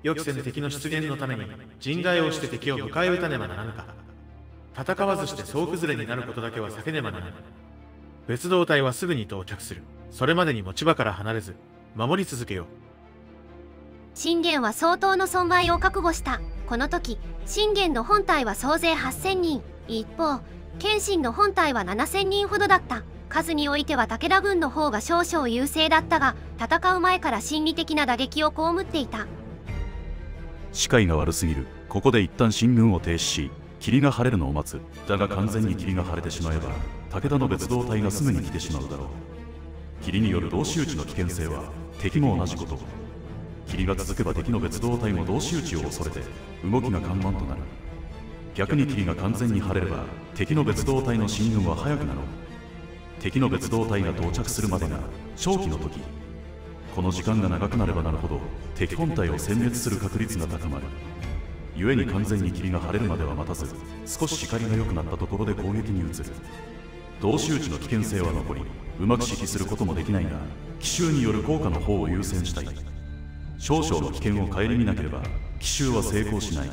予期せぬ敵の出現のために陣替えをして敵を迎え撃たねばならぬか。戦わずして総崩れになることだけは避けねばならぬ。別動隊はすぐに到着する。それまでに持ち場から離れず守り続けよう。 信玄は相当の損害を覚悟した。この時信玄の本隊は総勢はっせんにん、一方謙信の本隊はななせんにんほどだった。数においては武田軍の方が少々優勢だったが、戦う前から心理的な打撃を被っていた。 視界が悪すぎる。ここで一旦進軍を停止し霧が晴れるのを待つ。だが完全に霧が晴れてしまえば武田の別動隊がすぐに来てしまうだろう。霧による同士討ちの危険性は敵も同じこと。霧が続けば敵の別動隊も同士討ちを恐れて動きが緩慢となる。逆に霧が完全に晴れれば敵の別動隊の進軍は早くなろう。敵の別動隊が到着するまでが正気の時。この時間が長くなればなるほど敵本体を殲滅する確率が高まる。故に完全に霧が晴れるまでは待たず、少し光が良くなったところで攻撃に移る。同士討ちの危険性は残り、うまく指揮することもできないが、奇襲による効果の方を優先したい。少々の危険を顧みなければ奇襲は成功しない。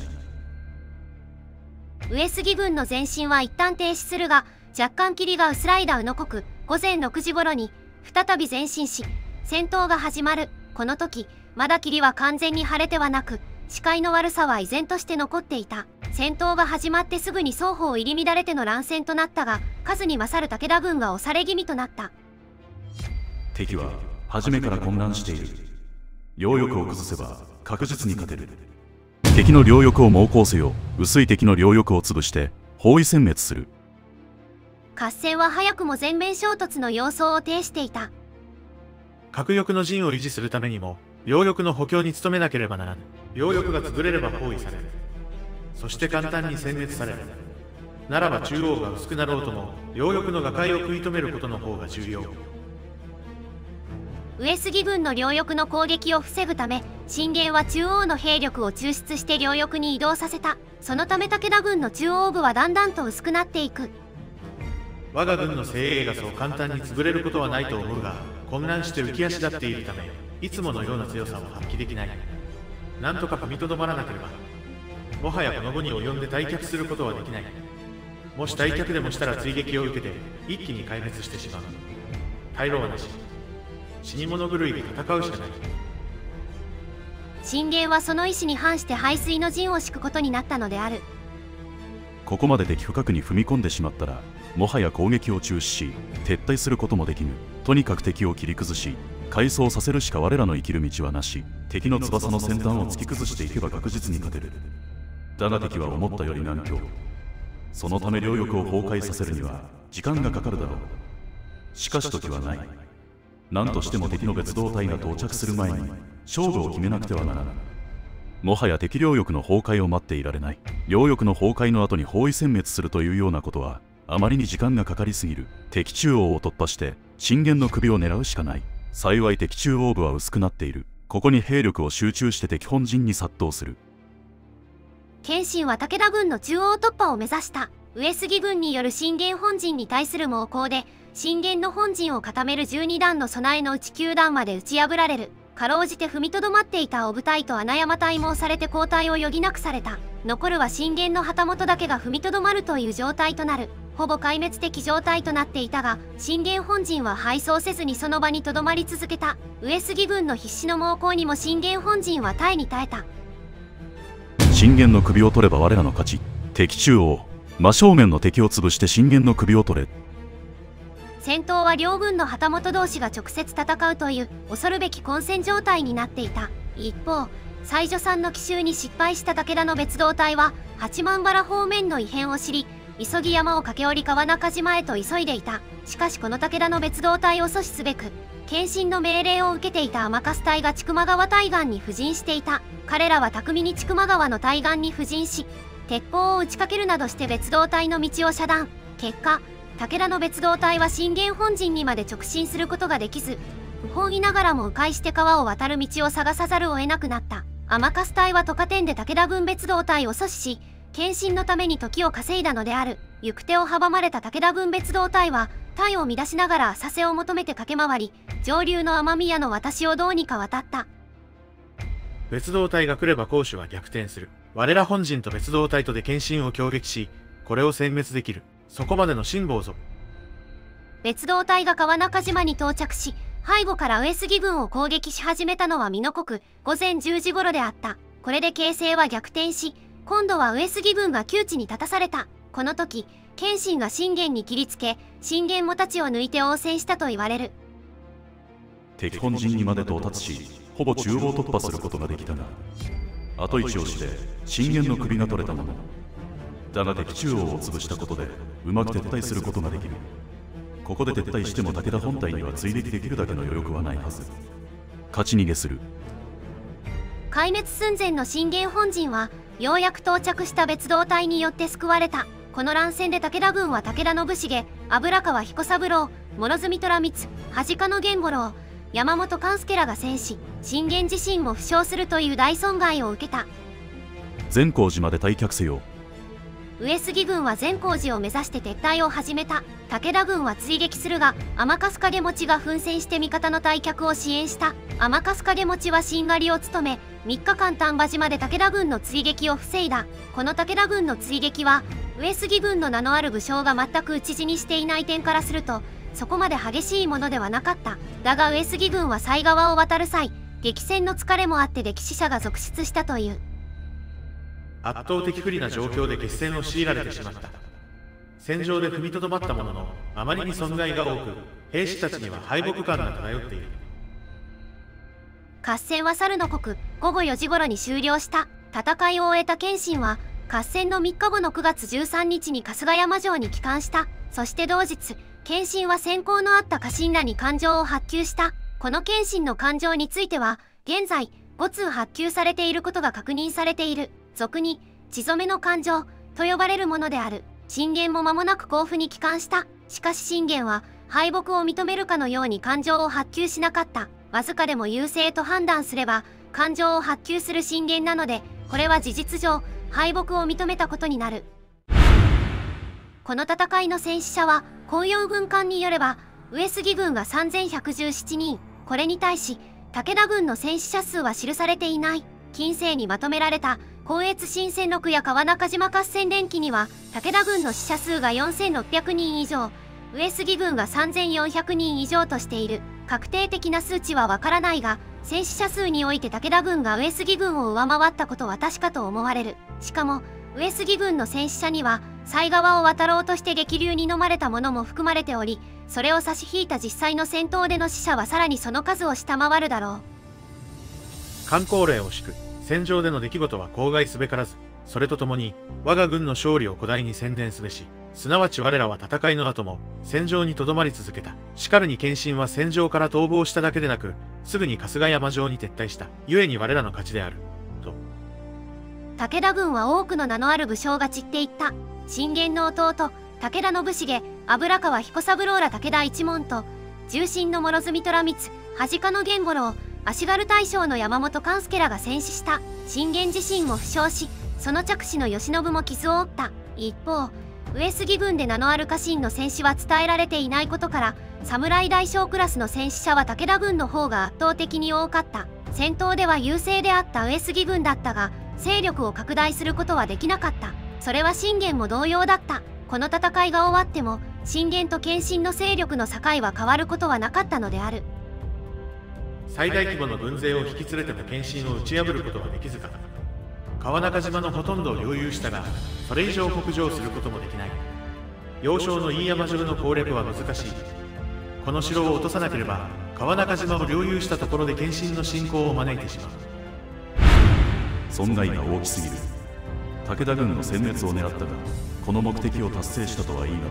上杉軍の前進は一旦停止するが、若干霧が薄らいだ宇野国。午前ろくじ頃に再び前進し戦闘が始まる。この時まだ霧は完全に晴れてはなく、視界の悪さは依然として残っていた。戦闘が始まってすぐに双方入り乱れての乱戦となったが、数に勝る武田軍が押され気味となった。 敵は初めから混乱している。両翼を崩せば確実に勝てる。敵の両翼を猛攻せよ。薄い敵の両翼を潰して包囲殲滅する。 合戦は早くも全面衝突の様相を呈していた。 核翼の陣を維持するためにも両翼の補強に努めなければならぬ。両翼が潰れれば包囲される。そして簡単に殲滅される。ならば中央が薄くなろうとも両翼の瓦解を食い止めることの方が重要。 上杉軍の両翼の攻撃を防ぐため、信玄は中央の兵力を抽出して両翼に移動させた。そのため武田軍の中央部はだんだんと薄くなっていく。 我が軍の精鋭がそう簡単に潰れることはないと思うが、混乱して浮き足立っているためいつものような強さを発揮できない。なんとか踏みとどまらなければ、もはやこの後に及んで退却することはできない。もし退却でもしたら追撃を受けて一気に壊滅してしまう。退路はなし。死に物狂いで戦うしかない。 信玄はその意思に反して背水の陣を敷くことになったのである。 ここまで敵深くに踏み込んでしまったら、もはや攻撃を中止し撤退することもできぬ。とにかく敵を切り崩し回走させるしか我らの生きる道はなし。敵の翼の先端を突き崩していけば確実に勝てる。だが敵は思ったより難境。そのため両翼を崩壊させるには時間がかかるだろう。しかし時はない。何としても敵の別動隊が到着する前に勝負を決めなくてはならない。もはや敵両翼の崩壊を待っていられない。両翼の崩壊の後に包囲殲滅するというようなことはあまりに時間がかかりすぎる。敵中央を突破して信玄の首を狙うしかない。幸い敵中央部は薄くなっている。ここに兵力を集中して敵本陣に殺到する。 謙信は武田軍の中央突破を目指した。上杉軍による信玄本陣に対する猛攻で信玄の本陣を固めるじゅうにだんの備えのうちきゅうだんまで打ち破られる。かろうじて踏みとどまっていた小部隊と穴山隊も押されて後退を余儀なくされた。残るは信玄の旗本だけが踏みとどまるという状態となる。ほぼ壊滅的状態となっていたが、信玄本陣は敗走せずにその場にとどまり続けた。上杉軍の必死の猛攻にも信玄本陣は耐えに耐えた。 信玄の首を取れば我らの勝ち。敵中央真正面の敵を潰して信玄の首を取れ。 戦闘は両軍の旗本同士が直接戦うという恐るべき混戦状態になっていた。一方西女さんの奇襲に失敗した武田の別動隊は八幡原方面の異変を知り、急ぎ山を駆け下り川中島へと急いでいた。しかしこの武田の別動隊を阻止すべく謙信の命令を受けていた天笠隊が千曲川対岸に布陣していた。彼らは巧みに千曲川の対岸に布陣し鉄砲を打ちかけるなどして別動隊の道を遮断。結果武田の別動隊は信玄本陣にまで直進することができず、不本意ながらも迂回して川を渡る道を探さざるを得なくなった。天笠隊は十日天で武田軍別動隊を阻止し謙信のために時を稼いだのである。行く手を阻まれた武田軍別動隊は隊を乱しながら浅瀬を求めて駆け回り、上流の雨宮の渡しをどうにか渡った。 別動隊が来れば攻守は逆転する。我ら本陣と別動隊とで謙信を攻撃し、これを殲滅できる。そこまでの辛抱ぞ。 別動隊が川中島に到着し、背後から上杉軍を攻撃し始めたのは美濃国、午前じゅうじ頃であった。これで形勢は逆転し、今度は上杉軍が窮地に立たされた。この時、謙信が信玄に切りつけ、信玄も太刀を抜いて応戦したと言われる。 敵本陣にまで到達し、ほぼ中央突破することができたが、後一押しで信玄の首が取れたもの。だが敵中央を潰したことでうまく撤退することができる。ここで撤退しても武田本体には追撃できるだけの余力はないはず。勝ち逃げする。 壊滅寸前の信玄本陣はようやく到着した別動隊によって救われた。この乱戦で武田軍は武田信繁、油川彦三郎、諸角虎光、恥鹿源五郎、山本勘助らが戦死、信玄自身も負傷するという大損害を受けた。 善光寺まで退却せよ。 上杉軍は善光寺を目指して撤退を始めた。武田軍は追撃するが、天春影持が奮戦して味方の退却を支援した。天春影持はしんがりを務め、みっかかん丹波島で武田軍の追撃を防いだ。この武田軍の追撃は、上杉軍の名のある武将が全く討ち死にしていない点からすると、そこまで激しいものではなかった。だが上杉軍は犀川を渡る際、激戦の疲れもあって溺死者が続出したという。 圧倒的不利な状況で決戦を強いられてしまった。戦場で踏みとどまったものの、あまりに損害が多く、兵士たちには敗北感が漂っている。 合戦は猿の国、ごごよじ頃に終了した。戦いを終えた謙信は、合戦のみっかごのくがつじゅうさんにちに春日山城に帰還した。そして同日、謙信は戦功のあった家臣らに感情を発給した。この謙信の感情については、現在、ご通発給されていることが確認されている。俗に、血染めの感情と呼ばれるものである。信玄も間もなく甲府に帰還した。しかし信玄は、敗北を認めるかのように感情を発給しなかった。わずかでも優勢と判断すれば、感情を発給する信玄なので、これは事実上、敗北を認めたことになる。この戦いの戦死者は、紅葉軍艦によれば、上杉軍がさんぜんひゃくじゅうななにん、これに対し、武田軍の戦死者数は記されていない。近世にまとめられた、光悦新戦録や川中島合戦伝記には、武田軍の死者数がよんせんろっぴゃくにん以上、上杉軍がさんぜんよんひゃくにん以上としている。確定的な数値はわからないが、戦死者数において武田軍が上杉軍を上回ったことは確かと思われる。しかも、上杉軍の戦死者には、犀川を渡ろうとして激流に飲まれた者も含まれており、それを差し引いた実際の戦闘での死者はさらにその数を下回るだろう。 箝口令を敷く。戦場での出来事は口外すべからず、それとともに、我が軍の勝利を古代に宣伝すべし、すなわち我らは戦いの後も、戦場に留まり続けた。しかるに謙信は戦場から逃亡しただけでなく、すぐに春日山城に撤退した。故に我らの勝ちである。と。 武田軍は多くの名のある武将が散っていった。信玄の弟、武田信繁、油川彦三郎ら武田一門と、重臣の諸角虎光、恥鹿源五郎、足軽大将の山本勘助らが戦死した。信玄自身も負傷し、その着手の慶喜も傷を負った。一方、上杉軍で名のある家臣の戦死は伝えられていないことから、侍大将クラスの戦死者は武田軍の方が圧倒的に多かった。戦闘では優勢であった上杉軍だったが、勢力を拡大することはできなかった。それは信玄も同様だった。この戦いが終わっても、信玄と謙信の勢力の境は変わることはなかったのである。 最大規模の軍勢を引き連れても謙信を打ち破ることはできずか、川中島のほとんどを領有したが、それ以上北上することもできない。要衝の飯山城の攻略は難しい。この城を落とさなければ、川中島を領有したところで謙信の侵攻を招いてしまう。 損害が大きすぎる。武田軍の殲滅を狙ったが、この目的を達成したとは言い難い。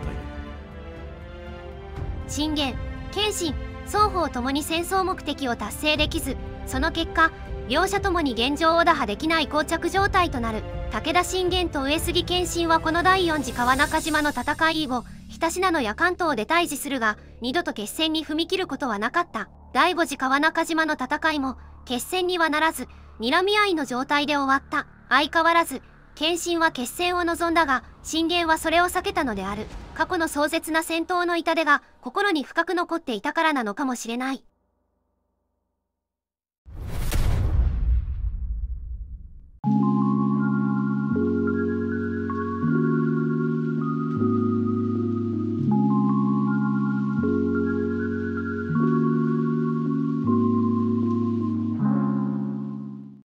信玄、謙信、双方ともに戦争目的を達成できず、その結果、両者ともに現状を打破できない膠着状態となる。武田信玄と上杉謙信はこの第四次川中島の戦い以後、日田信濃や関東で対峙するが、二度と決戦に踏み切ることはなかった。第五次川中島の戦いも、決戦にはならず、睨み合いの状態で終わった。相変わらず、謙信は決戦を望んだが、信玄はそれを避けたのである。過去の壮絶な戦闘の痛手が心に深く残っていたからなのかもしれない。